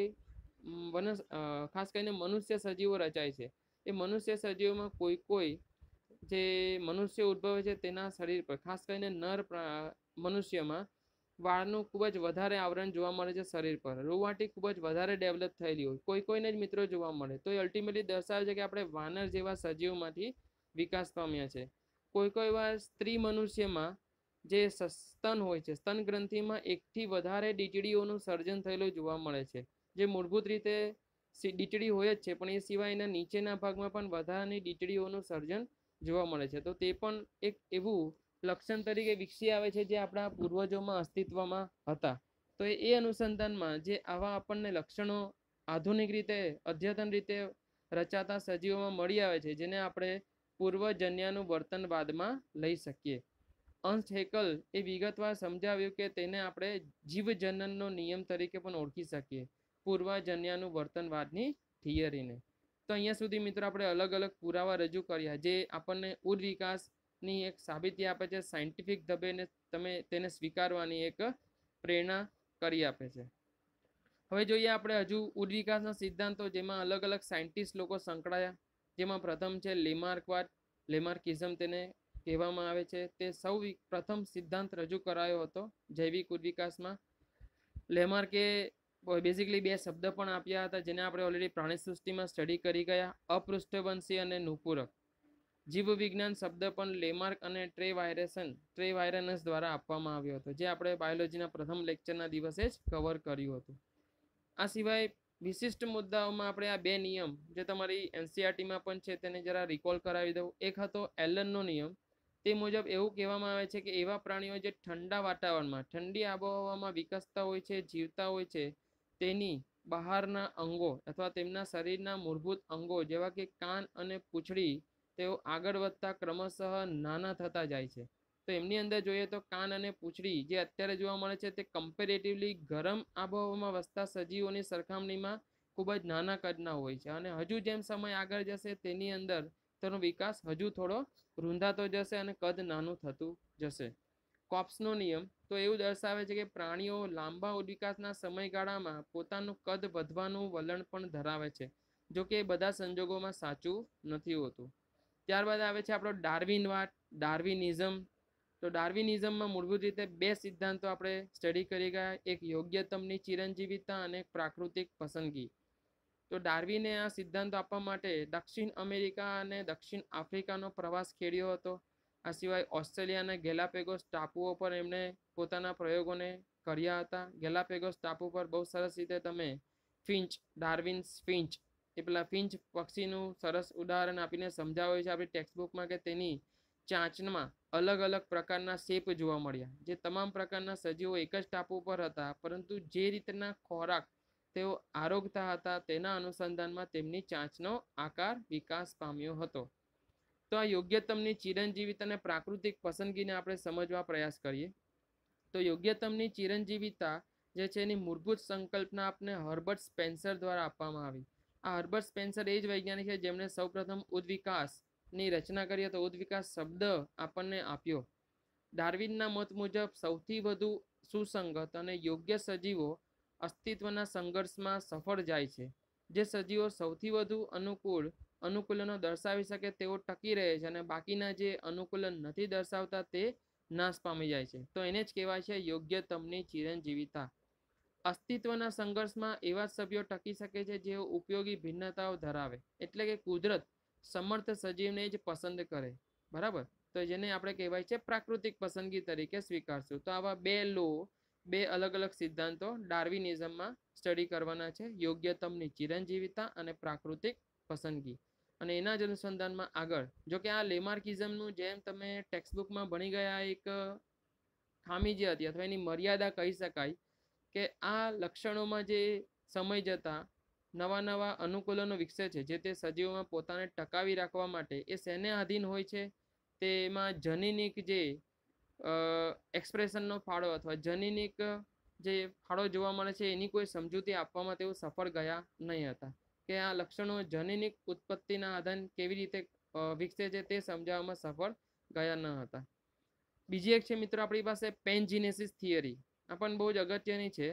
Speaker 1: વનસ ખાસ કરીને મનુષ્ય સજીવો રચાય છે, એ મનુષ્ય સજીવોમાં કોઈ કોઈ જે મનુષ્ય ઉદ્ભવે છે તેના શરીર પર, ખાસ કરીને નર મનુષ્યમાં વાળનું ખૂબ જ વધારે આવરણ જોવા મળે છે શરીર પર. રૂંવાટી ખૂબ જ વધારે ડેવલપ થયેલી હોય, કોઈ કોઈને જ મિત્રો જોવા મળે. તો એ અલ્ટિમેટલી દર્શાવે છે કે આપણે વાનર જેવા સજીવોમાંથી વિકાસ પામ્યા છે. કોઈ કોઈ વાર સ્ત્રી મનુષ્યમાં જે સ્તન હોય છે, સ્તન ગ્રંથિમાં એકથી વધારે ડીચડીઓનું સર્જન થયેલું જોવા મળે છે, જે મૂળભૂત રીતે ડીચડી હોય જ છે, પણ એ સિવાય એના નીચેના ભાગમાં પણ વધારાની ડીચડીઓનું સર્જન જોવા મળે છે. તો તે પણ એક એવું લક્ષણ તરીકે વિકસી આવે છે જે આપણા પૂર્વજોમાં અસ્તિત્વમાં હતા. તો એ અનુસંધાનમાં જે આવા આપણને લક્ષણો આધુનિક રીતે અદ્યતન રીતે રચાતા સજીવોમાં મળી આવે છે, જેને આપણે પૂર્વજન્યનું વર્તનવાદમાં લઈ શકીએ. અંશ હેકલ એ વિગતવાર સમજાવ્યું કે તેને આપણે જીવજનનનો નિયમ તરીકે પણ ઓળખી શકીએ, પૂર્વજન્યનું વર્તનવાદની થિયરીને. તો અહીંયા સુધી મિત્રો આપણે અલગ અલગ પુરાવા રજૂ કર્યા જે આપણને ઉડ વિકાસની એક સાબિતી આપે છે, સાયન્ટિફિક ઢબે તમે તેને સ્વીકારવાની એક પ્રેરણા કરી આપે છે. હવે જોઈએ આપણે હજુ ઉડ વિકાસના સિદ્ધાંતો, જેમાં અલગ અલગ સાયન્ટિસ્ટ લોકો સંકળાયા. જેમાં પ્રથમ છે લેમાર્કવાદ, લેમાર્કિઝમ તેને કહેવામાં આવે છે. તે સૌ પ્રથમ સિદ્ધાંત રજૂ કરાયો હતો જૈવિક ઉડ વિકાસમાં. લેમાર્કે બેઝિકલી બે શબ્દ પણ આપ્યા હતા જેને આપણે ઓલરેડી પ્રાણી સૃષ્ટિમાં સ્ટડી કરી ગયા, અપૃષ્ઠવંશી અને નુપૂરક. જીવ વિજ્ઞાન શબ્દ પણ લેમાર્ક અને ટ્રે વાયરેસન ટ્રે વાયરનસ દ્વારા આપવામાં આવ્યો હતો, જે આપણે બાયોલોજીના પ્રથમ લેક્ચરના દિવસે જ કવર કર્યું હતું. આ સિવાય વિશિષ્ટ મુદ્દાઓમાં આપણે આ બે નિયમ જે તમારી એનસીઆરટીમાં પણ છે તેને જરા રિકોલ કરાવી દઉં. એક હતો એલનનો નિયમ. તે મુજબ એવું કહેવામાં આવે છે કે એવા પ્રાણીઓ જે ઠંડા વાતાવરણમાં, ઠંડી આબોહવામાં વિકસતા હોય છે, જીવતા હોય છે, તેની બહારના અંગો અથવા તેમના શરીરના મૂળભૂત અંગો જેવા કે કાન અને પૂંછડી તેઓ આગળ વધતા ક્રમશઃ નાના થતા જાય છે. તો એમની અંદર જોઈએ તો કાન અને પૂંછડી જે અત્યારે જોવા મળે છે તે કમ્પેરેટિવલી ગરમ આબોહવામાં વસતા સજીવોની સરખામણીમાં ખૂબ જ નાના કદના હોય છે, અને હજુ જેમ સમય આગળ જશે તેની અંદર તેનો વિકાસ હજુ થોડો રૂંધાતો જશે અને કદ નાનું થતું જશે. કોપ્સનો નિયમ તો એવું દર્શાવે છે કે પ્રાણીઓ લાંબા વિકાસના સમયગાળામાં પોતાનું કદ વધવાનું વલણ પણ ધરાવે છે, જો કે બધા સંજોગોમાં સાચું નથી હોતું. ત્યારબાદ આવે છે આપણો ડાર્વિનવાદ, ડાર્વિનિઝમ. તો ડાર્વિનિઝમમાં મૂળભૂત રીતે બે સિદ્ધાંતો આપણે સ્ટડી કરી ગયા, એક યોગ્યતમની ચિરંજીવિતા અને પ્રાકૃતિક પસંદગી. તો ડાર્વિને આ સિદ્ધાંતો આપવા માટે દક્ષિણ અમેરિકા અને દક્ષિણ આફ્રિકાનો પ્રવાસ ખેડ્યો હતો. આ સિવાય ઓસ્ટ્રેલિયાના ગેલાપેગોસ ટાપુઓ પર એમણે પોતાના પ્રયોગોને કર્યા હતા. ગેલાપેગોસ ટાપુ પર બહુ સરસ રીતે તમે ફિંચ, ડાર્વિન્સ ફિંચ, એ પેલા ફિંચ પક્ષીનું સરસ ઉદાહરણ આપીને સમજાવ્યું છે આપણી ટેક્સ્ટબુકમાં કે તેની ચાંચમાં અલગ અલગ પ્રકારના શેપ જોવા મળ્યા, જે તમામ પ્રકારના સજીવો એક જ ટાપુ પર હતા, પરંતુ જે રીતના ખોરાક તેઓ આરોગતા હતા તેના અનુસંધાનમાં તેમની ચાંચનો આકાર વિકાસ પામ્યો હતો. તો આ યોગ્યતમની ચિરંજીવિતા અને પ્રાકૃતિક પસંદગીને આપણે સમજવા પ્રયાસ કરીએ. તો યોગ્યતમની ચિરંજીવિતા જે છે એની મૂળભૂત સંકલ્પના આપને હર્બર્ટ સ્પેન્સર દ્વારા આપવામાં આવી. આ હર્બર્ટ સ્પેન્સર એ જ વૈજ્ઞાનિક છે જેમણે સૌપ્રથમ ઉદ્વિકાસની રચના કરી તો ઉદ્વિકાસ શબ્દ આપણને આપ્યો. ડાર્વિનના મત મુજબ સૌથી વધુ સુસંગત અને યોગ્ય સજીવો અસ્તિત્વના સંઘર્ષમાં સફળ જાય છે. જે સજીવો સૌથી વધુ અનુકૂળ અનુકૂલનો દર્શાવી શકે તેઓ ટકી રહે છે અને બાકીના જે અનુકૂલન નથી દર્શાવતા તે નાશ પામી જાય છે. તો એને જ કહેવાય છે યોગ્યતમની ચિરંજીવિતા. અસ્તિત્વના સંઘર્ષમાં એવા સભ્યો ટકી શકે છે જેઓ ઉપયોગી ભિન્નતાઓ ધરાવે, એટલે કે કુદરત સમર્થ સજીવને જ પસંદ કરે. બરાબર, તો જેને આપણે કહેવાય છે પ્રાકૃતિક પસંદગી તરીકે સ્વીકારશું. તો આવા બે લો, બે અલગ અલગ સિદ્ધાંતો ડાર્વિનિઝમમાં સ્ટડી કરવાના છે, યોગ્યતમની ચિરંજીવિતા અને પ્રાકૃતિક પસંદગી. અને એના જ અનુસંધાનમાં આગળ, જો કે આ લેમાર્કિઝમનું જેમ તમે ટેક્સ્ટબુકમાં ભણી ગયા એક ખામી જે હતી અથવા એની મર્યાદા કહી શકાય કે આ લક્ષણોમાં જે સમય જતાં નવા નવા અનુકૂલનો વિકસે છે જે તે સજીવોમાં પોતાને ટકાવી રાખવા માટે એ શેને આધીન હોય છે, તેમાં જનીનિક જે એક્સપ્રેશનનો ફાળો અથવા જનીનિક જે ફાળો જોવા મળે છે એની કોઈ સમજૂતી આપવામાં તેઓ સફળ ગયા નહીં હતા. કે આ લક્ષણો જનીનિક ઉત્પત્તિના આધાન કેવી રીતે વિકસે છે તે સમજાવવામાં સફળ ગયા ન હતા. બીજી એક છે મિત્રો આપણી પાસે પેનજીનેસિસ થિયરી. આ પણ બહુ જ અગત્યની છે.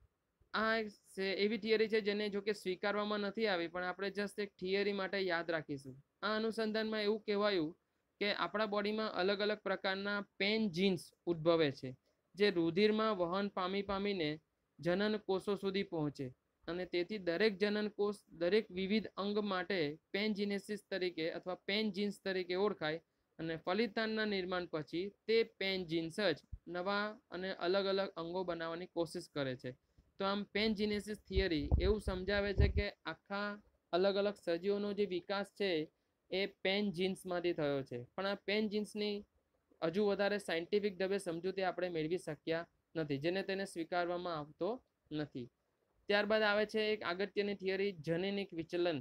Speaker 1: આ એવી થિયરી છે જેને જો કે સ્વીકારવામાં નથી આવી, પણ આપણે જસ્ટ એક થિયરી માટે યાદ રાખીશું. આ અનુસંધાનમાં એવું કહેવાયું કે આપણા બોડીમાં અલગ અલગ પ્રકારના પેન જીન્સ ઉદ્ભવે છે જે રુધિરમાં વહન પામી પામીને જનન કોષો સુધી પહોંચે અને તેથી દરેક જનન કોષ દરેક વિવિધ અંગ માટે પેનજીનેસિસ તરીકે અથવા પેન જીન્સ તરીકે ઓળખાય અને ફલિતાંડના નિર્માણ પછી તે પેન જીન્સ જ નવા અને અલગ અલગ અંગો બનાવવાની કોશિશ કરે છે. તો આમ પેનજીનેસિસ થિયરી એવું સમજાવે છે કે આખા અલગ અલગ સજીવોનો જે વિકાસ છે એ પેન જીન્સમાંથી થયો છે. પણ આ પેન જીન્સની હજુ વધારે સાયન્ટિફિક ઢબે સમજૂતી આપણે મેળવી શક્યા નથી, જેને તેને સ્વીકારવામાં આવતો નથી. ત્યારબાદ આવે છે એક અગત્યની થિયરી જનીનિક વિચલન.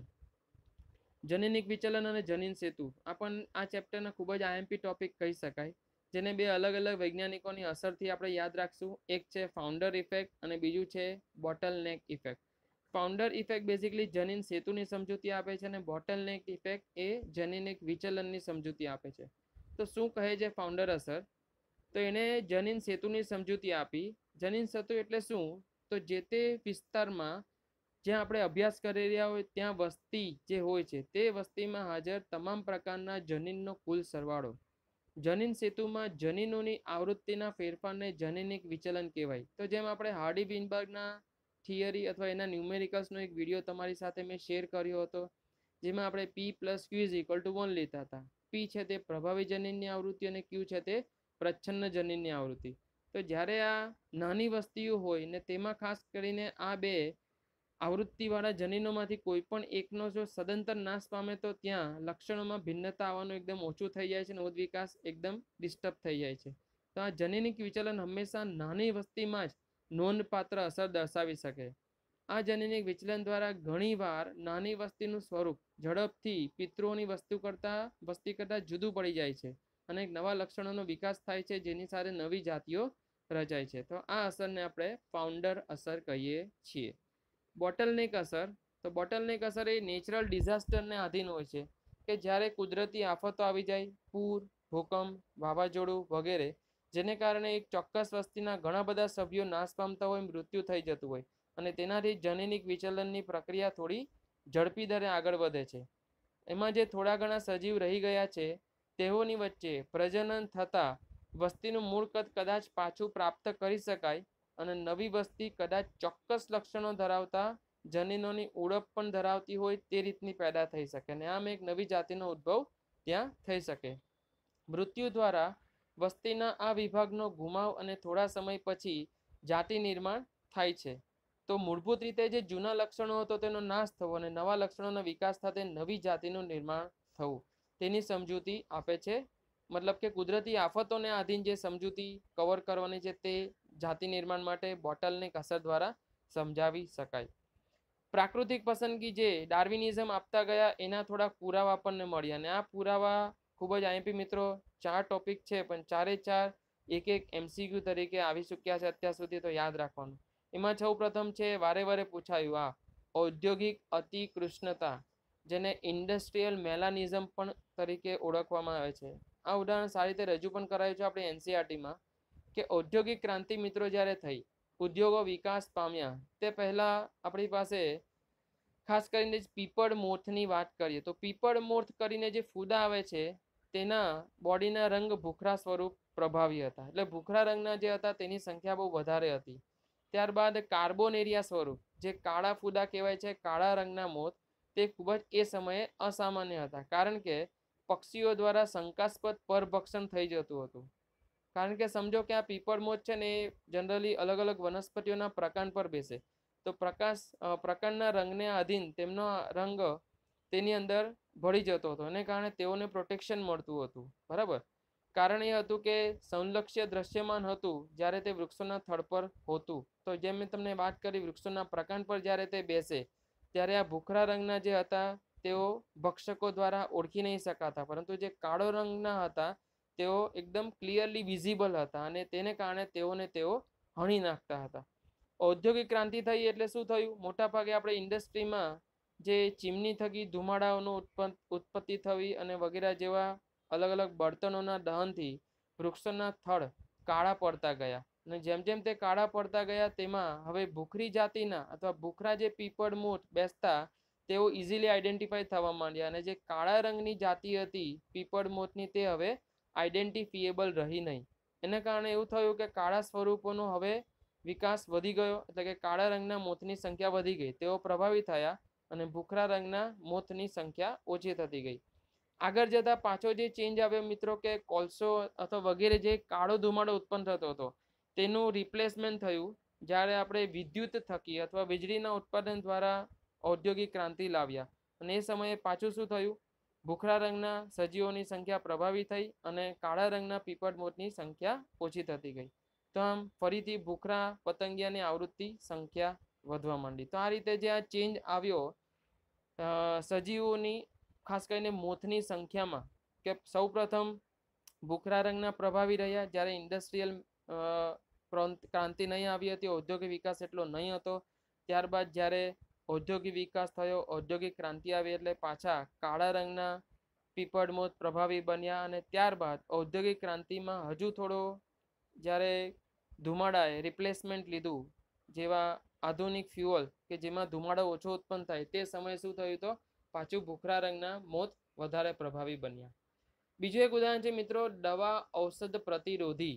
Speaker 1: જનીનિક વિચલન અને જનીન સેતુ આ પણ આ ચેપ્ટરના ખૂબ જ આઈએમપી ટોપિક કહી શકાય, જેને બે અલગ અલગ વૈજ્ઞાનિકોની અસરથી આપણે યાદ રાખશું. એક છે ફાઉન્ડર ઇફેક્ટ અને બીજું છે bottleneck effect. Founder effect basically જનીન સેતુની સમજૂતી આપે છે અને બોટલનેક ઇફેક્ટ એ જનીનિક વિચલનની સમજૂતી આપે છે. તો શું કહે છે ફાઉન્ડર અસર? તો એને જનીન સેતુની સમજૂતી આપી. જનીન સેતુ એટલે શું? તો જે તે વિસ્તારમાં જ્યાં આપણે અભ્યાસ કરી રહ્યા હોય ત્યાં વસ્તી જે હોય છે તે વસ્તીમાં હાજર તમામ પ્રકારના જનીનનો કુલ સરવાળો. જનીન સેતુમાં જનીનોની આવૃત્તિના ફેરફારને જનીનિક વિચલન કહેવાય. તો જેમ આપણે હાર્ડી વિનબર્ગના થિયરી અથવા એના ન્યુમેરિકલ્સનો એક વિડીયો તમારી સાથે મેં શેર કર્યો હતો, જેમાં આપણે P plus Q is equal to one લેતા હતા. પી છે તે પ્રભાવી જનીનની આવૃત્તિ અને ક્યુ છે તે પ્રચ્છન્ન જનીનની આવૃત્તિ. તો જ્યારે આ નાની વસ્તીઓ હોય ને તેમાં ખાસ કરીને આ બે આવૃત્તિવાળા જનીનોમાંથી કોઈ પણ એકનો જો સદંતર નાશ પામે તો ત્યાં લક્ષણોમાં ભિન્નતા આવવાનું એકદમ ઓછું થઈ જાય છે અને ઉદ્વિકાસ એકદમ ડિસ્ટર્બ થઈ જાય છે. તો આ જનીનિક વિચલન હંમેશા નાની વસ્તીમાં જ નોંધપાત્ર અસર દર્શાવી શકે. આ જનીનિક વિચલન દ્વારા ઘણીવાર નાની વસ્તીનું સ્વરૂપ ઝડપથી પિતૃઓની વસ્તુ કરતાં વસ્તી કરતાં જુદું પડી જાય છે અને એક નવા લક્ષણોનો વિકાસ થાય છે જેની સાથે નવી જાતિઓ રચાય છે. તો આ અસરને આપણે ફાઉન્ડર અસર કહીએ છીએ. બોટલનેક અસર, તો બોટલનેક અસર એ નેચરલ ડિઝાસ્ટરને આધીન હોય છે કે જ્યારે કુદરતી આફતો આવી જાય, પૂર, ભૂકંપ, વાવાઝોડું વગેરે, જેને કારણે એક ચોક્કસ વસ્તીના ઘણા બધા સભ્યો નાશ પામતા હોય, મૃત્યુ થઈ જતું હોય અને તેનાથી જનીનિક વિચલનની પ્રક્રિયા થોડી ઝડપી દરે આગળ વધે છે. એમાં જે થોડા ઘણા સજીવ રહી ગયા છે તેઓની વચ્ચે પ્રજનન થતાં વસ્તીનું મૂળ કદ કદાચ પાછું પ્રાપ્ત કરી શકાય અને નવી વસ્તી કદાચ ચોક્કસ લક્ષણો ધરાવતા જનીનોની ઉણપ પણ ધરાવતી હોય તે રીતની પેદા થઈ શકે અને આમ એક નવી જાતિનો ઉદ્ભવ ત્યાં થઈ શકે. મૃત્યુ દ્વારા વસ્તીના આ વિભાગનો ગુમાવ અને થોડા સમય પછી જાતિ નિર્માણ થાય છે. તો મૂળભૂત રીતે જે જૂના લક્ષણો હતો તેનો નાશ થવો અને નવા લક્ષણોનો વિકાસ સાથે નવી જાતિનું નિર્માણ થવું, તેની સમજૂતી આપે છે. મતલબ કે કુદરતી આફતોને આધીન જે સમજૂતી કવર કરવાની છે તે જાતિ નિર્માણ માટે બોટલનેક અસર દ્વારા સમજાવી શકાય. પ્રાકૃતિક પસંદગી જે ડાર્વિનિઝમ આપતા ગયા એના થોડા પુરાવા આપણને મળ્યા અને આ પુરાવા ખૂબ જ આઈએમપી મિત્રો ચાર ટોપિક છે પણ ચારે ચાર એક એક એમસીક્યુ તરીકે આવી ચૂક્યા છે અત્યાર સુધી, તો યાદ રાખવાનું. એમાં સૌ પ્રથમ છે વારે વારે પૂછાયું આ ઔદ્યોગિક અતિકૃષ્ણતા, જેને ઇન્ડસ્ટ્રીયલ મેલાનિઝમ પણ તરીકે ઓળખવામાં આવે છે. આ ઉદાહરણ સારી રીતે રજૂ પણ કરાયું છે આપણે એનસીઆરટીમાં કે ઔદ્યોગિક ક્રાંતિ મિત્રો જ્યારે થઈ, ઉદ્યોગો વિકાસ પામ્યા, તે પહેલાં આપણી પાસે ખાસ કરીને પીપળ મોથની વાત કરીએ તો પીપળ મોથ કરીને જે ફૂદા આવે છે તેના બોડીના રંગ ભૂખરા સ્વરૂપ પ્રભાવી હતા, એટલે ભૂખરા રંગના જે હતા તેની સંખ્યા બહુ વધારે હતી. ત્યારબાદ કાર્બોનેરિયા સ્વરૂપ, જે કાળા ફૂદા કહેવાય છે, કાળા રંગના મોથ, તે ખૂબ જ એ સમયે અસામાન્ય હતા, કારણ કે પક્ષીઓ દ્વારા શંકાસ્પદ પરભક્ષણ થઈ જતું હતું. કારણ કે સમજો કે આ પીપળ મોથ છે ને એ જનરલી અલગ અલગ વનસ્પતિઓના પ્રકાંડ પર બેસે, તો પ્રકાશ પ્રકાંડના રંગને આધીન તેમનો રંગ તેની અંદર ભળી જતો હતો, એને કારણે તેઓને પ્રોટેક્શન મળતું હતું. બરાબર, કારણ એ હતું કે સંલક્ષ્ય દ્રશ્યમાન હતું જ્યારે તે વૃક્ષોના થડ પર હોતું. તો જેમ મેં તમને વાત કરી, વૃક્ષોના પ્રકાંડ પર જ્યારે તે બેસે ત્યારે આ ભૂખરા રંગના જે હતા તેઓ ભક્ષકો દ્વારા ઓળખી નહીં શકાતા, પરંતુ જે કાળો રંગના હતા તેઓ એકદમ ક્લિયરલી વિઝિબલ હતા અને તેને કારણે તેઓને તેઓ હણી નાખતા હતા. ઔદ્યોગિક ક્રાંતિ થઈ એટલે શું થયું? મોટાભાગે આપણે ઇન્ડસ્ટ્રીમાં જે ચીમની થકી ધુમાડાઓનું ઉત્પન્ન ઉત્પત્તિ થવી અને વગેરે જેવા અલગ અલગ બળતણોના દહનથી વૃક્ષોના થડ કાળા પડતા ગયા, અને જેમ જેમ તે કાળા પડતા ગયા તેમાં હવે ભૂખરી જાતિના અથવા ભૂખરા જે પીપળ મોથ બેસતા તેઓ ઇઝીલી આઈડેન્ટિફાઈ થવા માંડ્યા, અને જે કાળા રંગની જાતિ હતી પીપળ મોથની તે હવે આઈડેન્ટિફિએબલ રહી નહીં. એને કારણે એવું થયું કે કાળા સ્વરૂપોનો હવે વિકાસ વધી ગયો, એટલે કે કાળા રંગના મોથની સંખ્યા વધી ગઈ, તેઓ પ્રભાવિત થયા અને ભૂખરા રંગના મોથની સંખ્યા ઓછી થતી ગઈ. આગળ જતાં પાછો જે ચેન્જ આવ્યો મિત્રો કે કોલસો અથવા વગેરે જે કાળો ધુમાડો ઉત્પન્ન થતો હતો તેનું રિપ્લેસમેન્ટ થયું જ્યારે આપણે વિદ્યુત થકી અથવા વીજળીના ઉત્પાદન દ્વારા ઔદ્યોગિક ક્રાંતિ લાવ્યા, અને એ સમયે પાછું શું થયું? ભૂખરા રંગના સજીવોની સંખ્યા પ્રભાવિત થઈ અને કાળા રંગના પીપળ મોથની સંખ્યા ઓછી થતી ગઈ. તો આમ ફરીથી ભૂખરા પતંગિયાની આવૃત્તિ સંખ્યા વધવા માંડી. તો આ રીતે જે આ ચેન્જ આવ્યો સજીવોની ખાસ કરીને મોથની સંખ્યામાં, કે સૌપ્રથમ ભૂખરા રંગના પ્રભાવી રહ્યા જ્યારે ઇન્ડસ્ટ્રીયલ ક્રાંતિ નહીં આવી હતી, ઔદ્યોગિક વિકાસ એટલો નહીં હતો. ત્યારબાદ જ્યારે ઔદ્યોગિક વિકાસ થયો, ઔદ્યોગિક ક્રાંતિ આવી એટલે પાછા કાળા રંગના પીપળ મોથ પ્રભાવી બન્યા, અને ત્યારબાદ ઔદ્યોગિક ક્રાંતિમાં હજુ થોડો જ્યારે ધુમાડાએ રિપ્લેસમેન્ટ લીધું, જેવા આધુનિક ફ્યુઅલ કે જેમાં ધુમાડો ઓછો ઉત્પન્ન થાય, તે સમયે શું થયું? તો પાછું ભૂખરા રંગના મોથ વધારે પ્રભાવી બન્યા. બીજું એક ઉદાહરણ છે મિત્રો, દવા ઔષધ પ્રતિરોધી,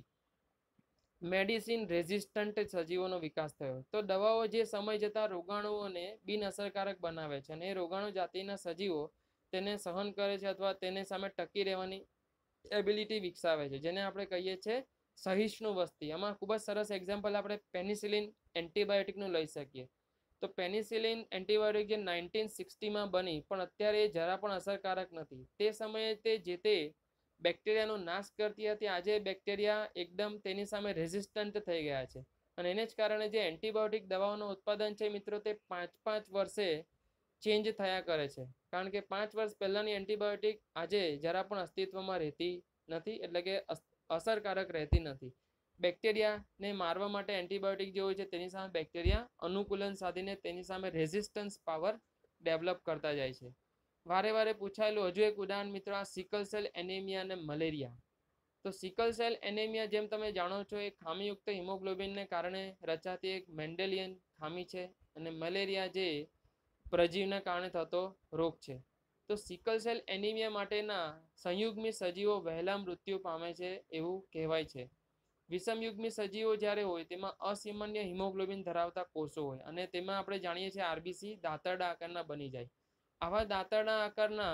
Speaker 1: મેડિસિન રેઝિસ્ટન્ટ સજીવોનો વિકાસ થયો. તો દવાઓ જે સમય જતાં રોગાણુઓને બિન અસરકારક બનાવે છે, અને એ રોગાણુ જાતિના સજીવો તેને સહન કરે છે અથવા તેને સામે ટકી રહેવાની એબિલિટી વિકસાવે છે, જેને આપણે કહીએ છીએ સહિષ્ણુ વસ્તી. આમાં ખૂબ જ સરસ એક્ઝામ્પલ આપણે પેનિસિલિન એન્ટીબાયોટિકનું લઈ શકીએ. તો પેનિસિલિન એન્ટીબાયોટિક જે નાઇન્ટીન સિક્સટીમાં બની પણ અત્યારે જરા પણ અસરકારક નથી. તે સમયે તે જે તે બેક્ટેરિયાનો નાશ કરતી હતી, આજે બેક્ટેરિયા એકદમ તેની સામે રેઝિસ્ટન્ટ થઈ ગયા છે, અને એને જ કારણે જે એન્ટીબાયોટિક દવાઓનું ઉત્પાદન છે મિત્રો તે પાંચ પાંચ વર્ષે ચેન્જ થયા કરે છે, કારણ કે પાંચ વર્ષ પહેલાંની એન્ટીબાયોટિક આજે જરા પણ અસ્તિત્વમાં રહેતી નથી, એટલે કે અસરકારક રહેતી નથી. બેક્ટેરિયાને મારવા માટે એન્ટીબાયોટિક જે હોય છે તેની સામે બેક્ટેરિયા અનુકૂલન સાધીને તેની સામે રેઝિસ્ટન્સ પાવર ડેવલપ કરતા જાય છે. વારે વારે પૂછાયેલું હજુ એક ઉદાહરણ મિત્રો, આ સિકલ સેલ એનેમિયા અને મલેરિયા. તો સિકલ સેલ એનેમિયા જેમ તમે જાણો છો એ ખામીયુક્ત હિમોગ્લોબિનને કારણે રચાતી એક મેન્ડેલિયન ખામી છે, અને મલેરિયા જે પ્રજીવના કારણે થતો રોગ છે. તો સિકલ સેલ એનિમિયા માટેના સંયુગ્મી સજીવો વહેલા મૃત્યુ પામે છે એવું કહેવાય છે. વિષમયુગ્મી સજીવો જ્યારે હોય તેમાં અસામાન્ય હિમોગ્લોબિન ધરાવતા કોષો હોય, અને તેમાં આપણે જાણીએ છીએ આરબીસી દાંતરડા આકારના બની જાય. આવા દાંતરડા આકારના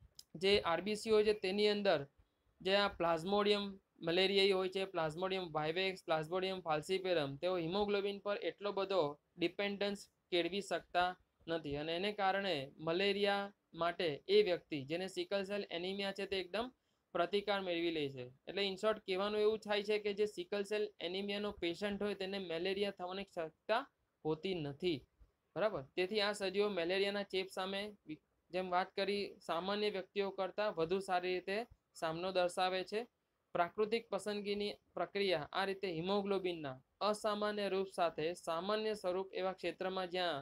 Speaker 1: જે આરબીસી હોય છે તેની અંદર જે આ પ્લાઝ્મોડિયમ મલેરિયાઈ હોય છે, પ્લાઝ્મોડિયમ વાઇવેક્સ, પ્લાઝ્મોડિયમ ફાલ્સીપેરમ, તેઓ હિમોગ્લોબિન પર એટલો બધો ડિપેન્ડન્સ કેળવી શકતા નથી, અને એને કારણે મલેરિયા માટે એ વ્યક્તિ જેને સિકલ સેલ એનિમિયા છે તે એકદમ પ્રતિકાર મેળવી લે છે. એટલે ઇન શોર્ટ કહેવાનું એવું થાય છે કે જે સિકલ સેલ એનિમિયાનો પેશન્ટ હોય તેને મેલેરિયા થવાની શક્યતા હોતી નથી. બરાબર, તેથી આ સજીવો મેલેરિયાના ચેપ સામે જેમ વાત કરી સામાન્ય વ્યક્તિઓ કરતાં વધુ સારી રીતે સામનો દર્શાવે છે. પ્રાકૃતિક પસંદગીની પ્રક્રિયા આ રીતે હિમોગ્લોબિનના અસામાન્ય રૂપ સાથે સામાન્ય સ્વરૂપ એવા ક્ષેત્રમાં જ્યાં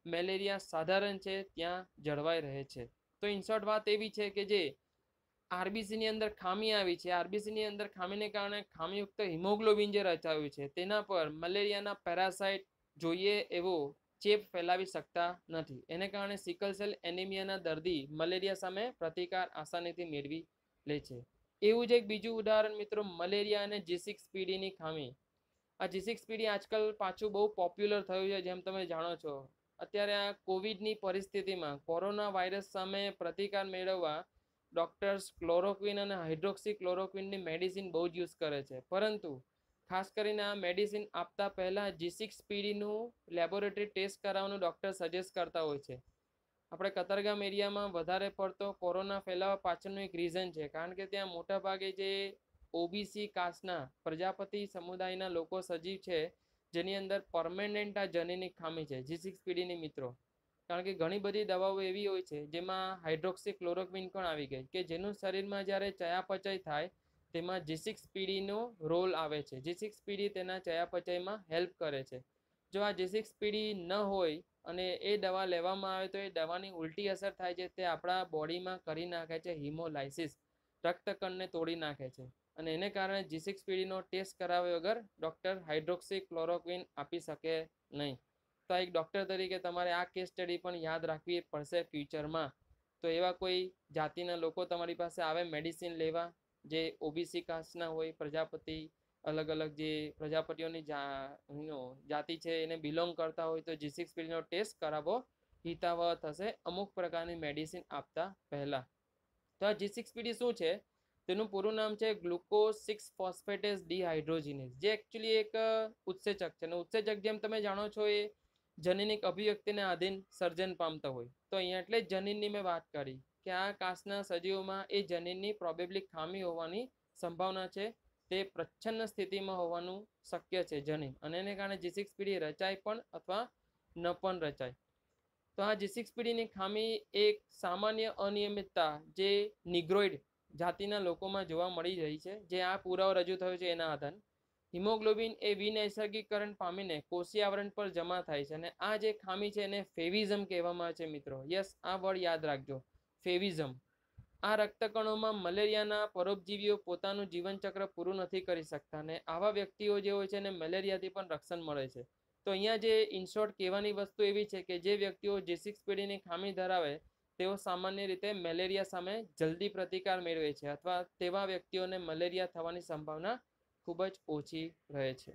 Speaker 1: મેલેરિયા સાધારણ છે ત્યાં જળવાઈ રહે છે. તો ઇન શોર્ટ વાત એવી છે કે જે આરબીસીની અંદર ખામી આવી છે, આરબીસીની અંદર ખામીને કારણે ખામીયુક્ત હિમોગ્લોબિન જે રચાયું છે તેના પર મલેરિયાના પેરાસાઇટ જોઈએ એવો ચેપ ફેલાવી શકતા નથી. એને કારણે સિકલ સેલ એનિમિયાના દર્દી મલેરિયા સામે પ્રતિકાર આસાનીથી મેળવી લે છે. એવું જ એક બીજું ઉદાહરણ મિત્રો, મલેરિયા અને જી સિક્સ પીડીની ખામી. આ જી સિક્સ પીડી આજકાલ પાછું બહુ પોપ્યુલર થયું છે. જેમ તમે જાણો છો, અત્યારે આ કોવિડની પરિસ્થિતિમાં કોરોના વાયરસ સામે પ્રતિકાર મેળવવા ડોક્ટર્સ ક્લોરોક્વિન અને હાઇડ્રોક્સી ક્લોરોક્વિનની મેડિસિન બહુ જ યુઝ કરે છે. પરંતુ ખાસ કરીને આ મેડિસિન આપતા પહેલાં જી સિક્સ પીડીનું લેબોરેટરી ટેસ્ટ કરાવવાનું ડૉક્ટર સજેસ્ટ કરતા હોય છે. આપણે કતારગામ એરિયામાં વધારે પડતો કોરોના ફેલાવા પાછળનું એક રીઝન છે, કારણ કે ત્યાં મોટાભાગે જે ઓબીસી કાસ્ટના પ્રજાપતિ સમુદાયના લોકો સજીવ છે, જેની અંદર પરમેનન્ટ આ જનીનિક ખામી છે જી સિક્સ પીડીની મિત્રો. કારણ કે ઘણી બધી દવાઓ એવી હોય છે જેમાં હાઇડ્રોક્સી ક્લોરોક્વિન પણ આવી ગઈ, કે જેનું શરીરમાં જ્યારે ચયાપચય થાય તેમાં જી સિક્સ પીડીનો રોલ આવે છે. જી સિક્સ પીડી તેના ચયાપચયમાં હેલ્પ કરે છે. જો આ જી સિક્સ પીડી ન હોય અને એ દવા લેવામાં આવે તો એ દવાની ઉલટી અસર થાય છે. તે આપણા બોડીમાં કરી નાખે છે હિમોલાઇસિસ, રક્તકણને તોડી નાખે છે. અને એને કારણે જી સિક્સ પીડીનો ટેસ્ટ કરાવ્યા વગર ડૉક્ટર હાઇડ્રોક્સી ક્લોરોક્વિન આપી શકે નહીં. તો એક ડૉક્ટર તરીકે તમારે આ કેસ સ્ટડી પણ યાદ રાખવી પડશે ફ્યુચરમાં. તો એવા કોઈ જાતિના લોકો તમારી પાસે આવે મેડિસિન લેવા, જે ઓબીસી કાસ્ટના હોય, પ્રજાપતિ, અલગ અલગ જે પ્રજાપતિઓની જાતિ છે એને બિલોંગ કરતા હોય, તો જી સિક્સ પીડીનો ટેસ્ટ કરાવવો હિતાવહ થશે અમુક પ્રકારની મેડિસિન આપતા પહેલાં. તો આ જી સિક્સ પીડી શું છે? તેનું પૂરું નામ છે ગ્લુકોઝ સિક્સ ફોસ્ફેટેઝ ડિહાઇડ્રોજિનેઝ, જે એકચ્યુઅલી એક ઉત્સેચક છે. અને ઉત્સેચક જેમ તમે જાણો છો એ જનીનિક અભિવ્યક્તિને આધીન સર્જન પામતા હોય. તો અહીંયા એટલે જ જનીનની મેં વાત કરી કે આ કાસના સજીવોમાં એ જનીનની પ્રોબેબલી ખામી હોવાની સંભાવના છે. તે પ્રચ્છન્ન સ્થિતિમાં હોવાનું શક્ય છે જનીન, અને એને કારણે જી સિક્સ પીડી રચાય પણ અથવા ન પણ રચાય. તો આ જી સિક્સ પીડીની ખામી એક સામાન્ય અનિયમિતતા જે નિગ્રોઇડ જાતિના લોકોમાં જોવા મળી રહી છે, જે આ પુરાવો રજૂ થયો છે એના આધાર. હિમોગ્લોબિન એ વિનૈસર્ગીકરણ પામીને કોષીય આવરણ પર જમા થાય છે, અને આ જે ખામી છે એને ફેવિઝમ કહેવામાં આવે છે મિત્રો. યસ, આ વર્ડ યાદ રાખજો, ફેવિઝમ. આ રક્તકણોમાં મલેરિયાના પરોપજીવીઓ પોતાનું જીવનચક્ર પૂરું નથી કરી શકતા, અને આવા વ્યક્તિઓ જે હોય છે એને મેલેરિયાથી પણ રક્ષણ મળે છે. તો અહીંયા જે ઇનશોર્ટ કહેવાની વસ્તુ એવી છે કે જે વ્યક્તિઓ જી સિક્સ પીડીની ખામી ધરાવે તેઓ સામાન્ય રીતે મેલેરિયા સામે જલ્દી પ્રતિકાર મેળવે છે, અથવા તેવા વ્યક્તિઓને મલેરિયા થવાની સંભાવના ખૂબ જ ઓછી રહે છે.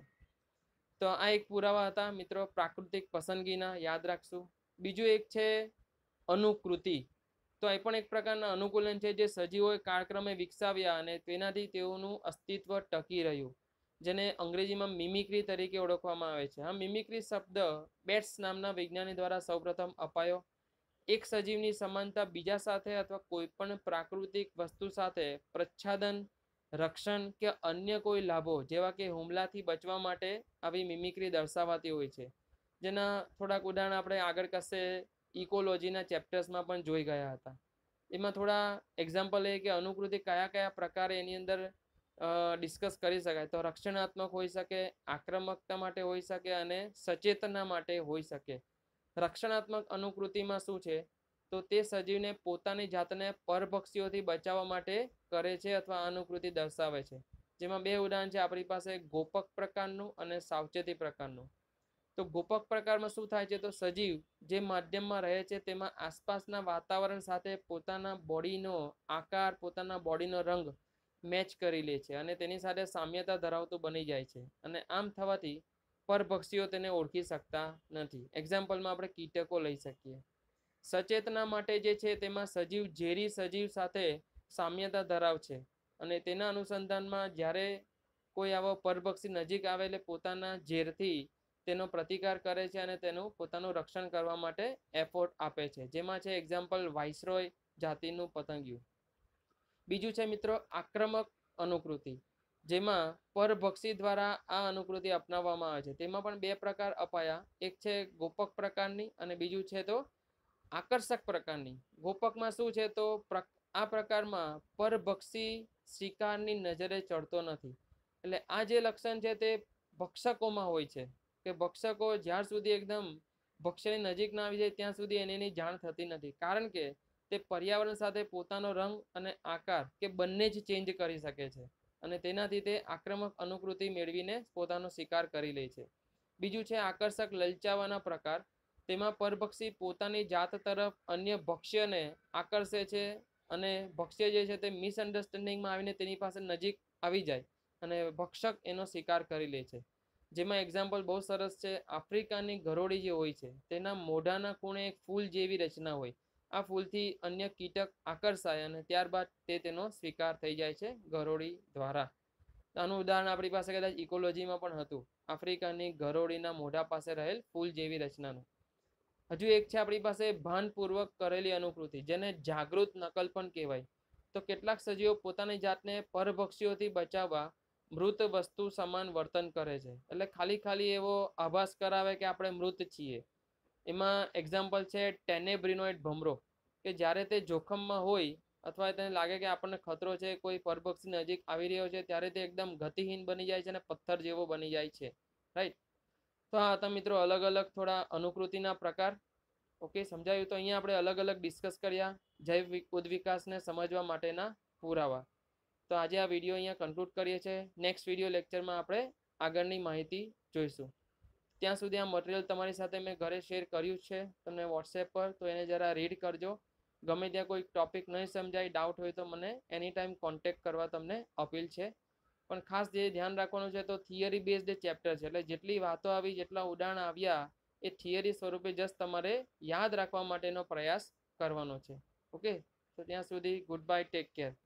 Speaker 1: તો આ એક પુરાવા હતા મિત્રો પ્રાકૃતિક પસંદગીના, યાદ રાખશું. બીજું એક છે અનુકૃતિ. તો એ પણ એક પ્રકારના અનુકૂલન છે જે સજીવોએ કાળક્રમે વિકસાવ્યા અને તેનાથી તેઓનું અસ્તિત્વ ટકી રહ્યું, જેને અંગ્રેજીમાં મિમિક્રી તરીકે ઓળખવામાં આવે છે. આ મિમિક્રી શબ્દ બેટ્સ નામના વિજ્ઞાની દ્વારા સૌપ્રથમ અપાયો. એક સજીવની સમાનતા બીજા સાથે અથવા કોઈ પણ પ્રાકૃતિક વસ્તુ સાથે પ્રચ્છાદન, રક્ષણ કે અન્ય કોઈ લાભો જેવા કે હુમલાથી બચવા માટે આવી મિમિક્રી દર્શાવાતી હોય છે. જેના થોડાક ઉદાહરણ આપણે આગળ કશે ઇકોલોજીના ચેપ્ટર્સમાં પણ જોઈ ગયા હતા. એમાં થોડા એક્ઝામ્પલ એ કે અનુકૃતિ કયા કયા પ્રકારે એની અંદર ડિસ્કસ કરી શકાય. તો રક્ષણાત્મક હોઈ શકે, આક્રમકતા માટે હોઈ શકે અને સચેતના માટે હોઈ શકે. રક્ષણાત્મક અનુકૃતિમાં શું છે? તો તે સજીવને પોતાની જાતને પરભક્ષીઓથી બચાવવા માટે કરે છે અથવા અનુકૃતિ દર્શાવે છે. જેમાં બે ઉદાહરણ છે આપણી પાસે, ગોપક પ્રકારનું અને સાવચેતી પ્રકારનું. તો ગોપક પ્રકારમાં શું થાય છે? તો સજીવ જે માધ્યમમાં રહે છે તેમાં આસપાસના વાતાવરણ સાથે પોતાના બોડીનો આકાર, પોતાના બોડીનો રંગ મેચ કરી લે છે અને તેની સાથે સામ્યતા ધરાવતું બની જાય છે, અને આમ થવાથી પરભક્ષીઓ તેને ઓળખી શકતા નથી. એક્ઝામ્પલમાં આપણે કીટકો લઈ શકીએ. સચેતના માટે જે છે તેમાં સજીવ ઝેરી સજીવ સાથે સામ્યતા ધરાવ છે, અને તેના અનુસંધાનમાં જ્યારે કોઈ આવો પરભક્ષી નજીક આવે એટલે પોતાના ઝેરથી તેનો પ્રતિકાર કરે છે અને તેનું પોતાનું રક્ષણ કરવા માટે એફોર્ટ આપે છે. જેમાં છે એક્ઝામ્પલ વાઇસરોય જાતિનું પતંગિયું. બીજું છે મિત્રો આક્રમક અનુકૃતિ, જેમાં પરભક્ષી દ્વારા આ અનુકૃતિ અપનાવવામાં આવે છે. તેમાં પણ બે પ્રકાર અપાયા, એક છે ગોપક પ્રકારની અને બીજું છે તો આકર્ષક પ્રકારની. ગોપકમાં શું છે? તો આ પ્રકારમાં પરભક્ષી શિકારની નજરે ચડતો નથી. એટલે આ જે લક્ષણ છે તે ભક્ષકોમાં હોય છે, કે ભક્ષકો જ્યાર સુધી એકદમ ભક્ષ્યની નજીક ના આવી જાય ત્યાં સુધી એને એની જાણ થતી નથી, કારણ કે તે પર્યાવરણ સાથે પોતાનો રંગ અને આકાર કે બંને જ ચેન્જ કરી શકે છે અને તેનાથી તે આક્રમક અનુકૃતિ મેળવીને પોતાનો શિકાર કરી લે છે. બીજું છે આકર્ષક લલચાવાના પ્રકાર. તેમાં પરભક્ષી પોતાની જાત તરફ અન્ય ભક્ષ્યને આકર્ષે છે અને ભક્ષ્ય જે છે તે મિસઅન્ડરસ્ટેન્ડિંગમાં આવીને તેની પાસે નજીક આવી જાય અને ભક્ષક એનો શિકાર કરી લે છે. જેમાં એક્ઝામ્પલ બહુ સરસ છે, આફ્રિકાની ગરોળી જે હોય છે તેના મોઢાના ખૂણે એક ફૂલ જેવી રચના હોય. આ ફૂલથી અન્ય કીટક આકર્ષાય અને ત્યારબાદ તે તેનો સ્વીકાર થઈ જાય છે ગરોળી દ્વારા. આનું ઉદાહરણ આપણી પાસે કદાચ ઇકોલોજીમાં પણ હતું, આફ્રિકાની ગરોળીના મોઢા પાસે રહેલ ફૂલ જેવી રચનાનું. હજુ એક છે આપણી પાસે ભાનપૂર્વક કરેલી અનુકૃતિ, જેને જાગૃત નકલ પણ કહેવાય. તો કેટલાક સજીવો પોતાની જાતને પરભક્ષીઓથી બચાવવા મૃત વસ્તુ સમાન વર્તન કરે છે, એટલે ખાલી ખાલી એવો આભાસ કરાવે કે આપણે મૃત છીએ. એમાં એક્ઝામ્પલ છે ટેનેબ્રિનોઇડ ભમરો, કે જ્યારે તે જોખમમાં હોય અથવા તેને લાગે કે આપણને ખતરો છે, કોઈ પરભક્ષી નજીક આવી રહ્યો છે, ત્યારે તે એકદમ ગતિહીન બની જાય છે અને પથ્થર જેવો બની જાય છે. રાઈટ. તો આ હતા મિત્રો અલગ અલગ થોડા અનુકૃતિના પ્રકાર. ઓકે, સમજાયું? તો અહીંયા આપણે અલગ અલગ ડિસ્કસ કર્યા જૈવ ઉદ્વિકાસને સમજવા માટેના પુરાવા. તો આજે આ વિડીયો અહીંયા કન્ક્લુડ કરીએ છીએ. નેક્સ્ટ વિડીયો લેક્ચરમાં આપણે આગળની માહિતી જોઈશું. ત્યાં સુધી આ મટીરિયલ તમારી સાથે મેં ઘરે શેર કર્યું છે તમને વોટ્સએપ પર, તો એને જરા રીડ કરજો. ગમે ત્યાં કોઈ ટોપિક નહીં સમજાય, ડાઉટ હોય તો મને એની ટાઈમ કોન્ટેક્ટ કરવા તમને અપીલ છે. પણ ખાસ જે ધ્યાન રાખવાનું છે તો થિયરી બેઝડ ચેપ્ટર છે, એટલે જેટલી વાતો આવી, જેટલા ઉદાહરણ આવ્યા એ થિયરી સ્વરૂપે જસ્ટ તમારે યાદ રાખવા માટેનો પ્રયાસ કરવાનો છે. ઓકે, તો ત્યાં સુધી ગુડ બાય, ટેક કેર.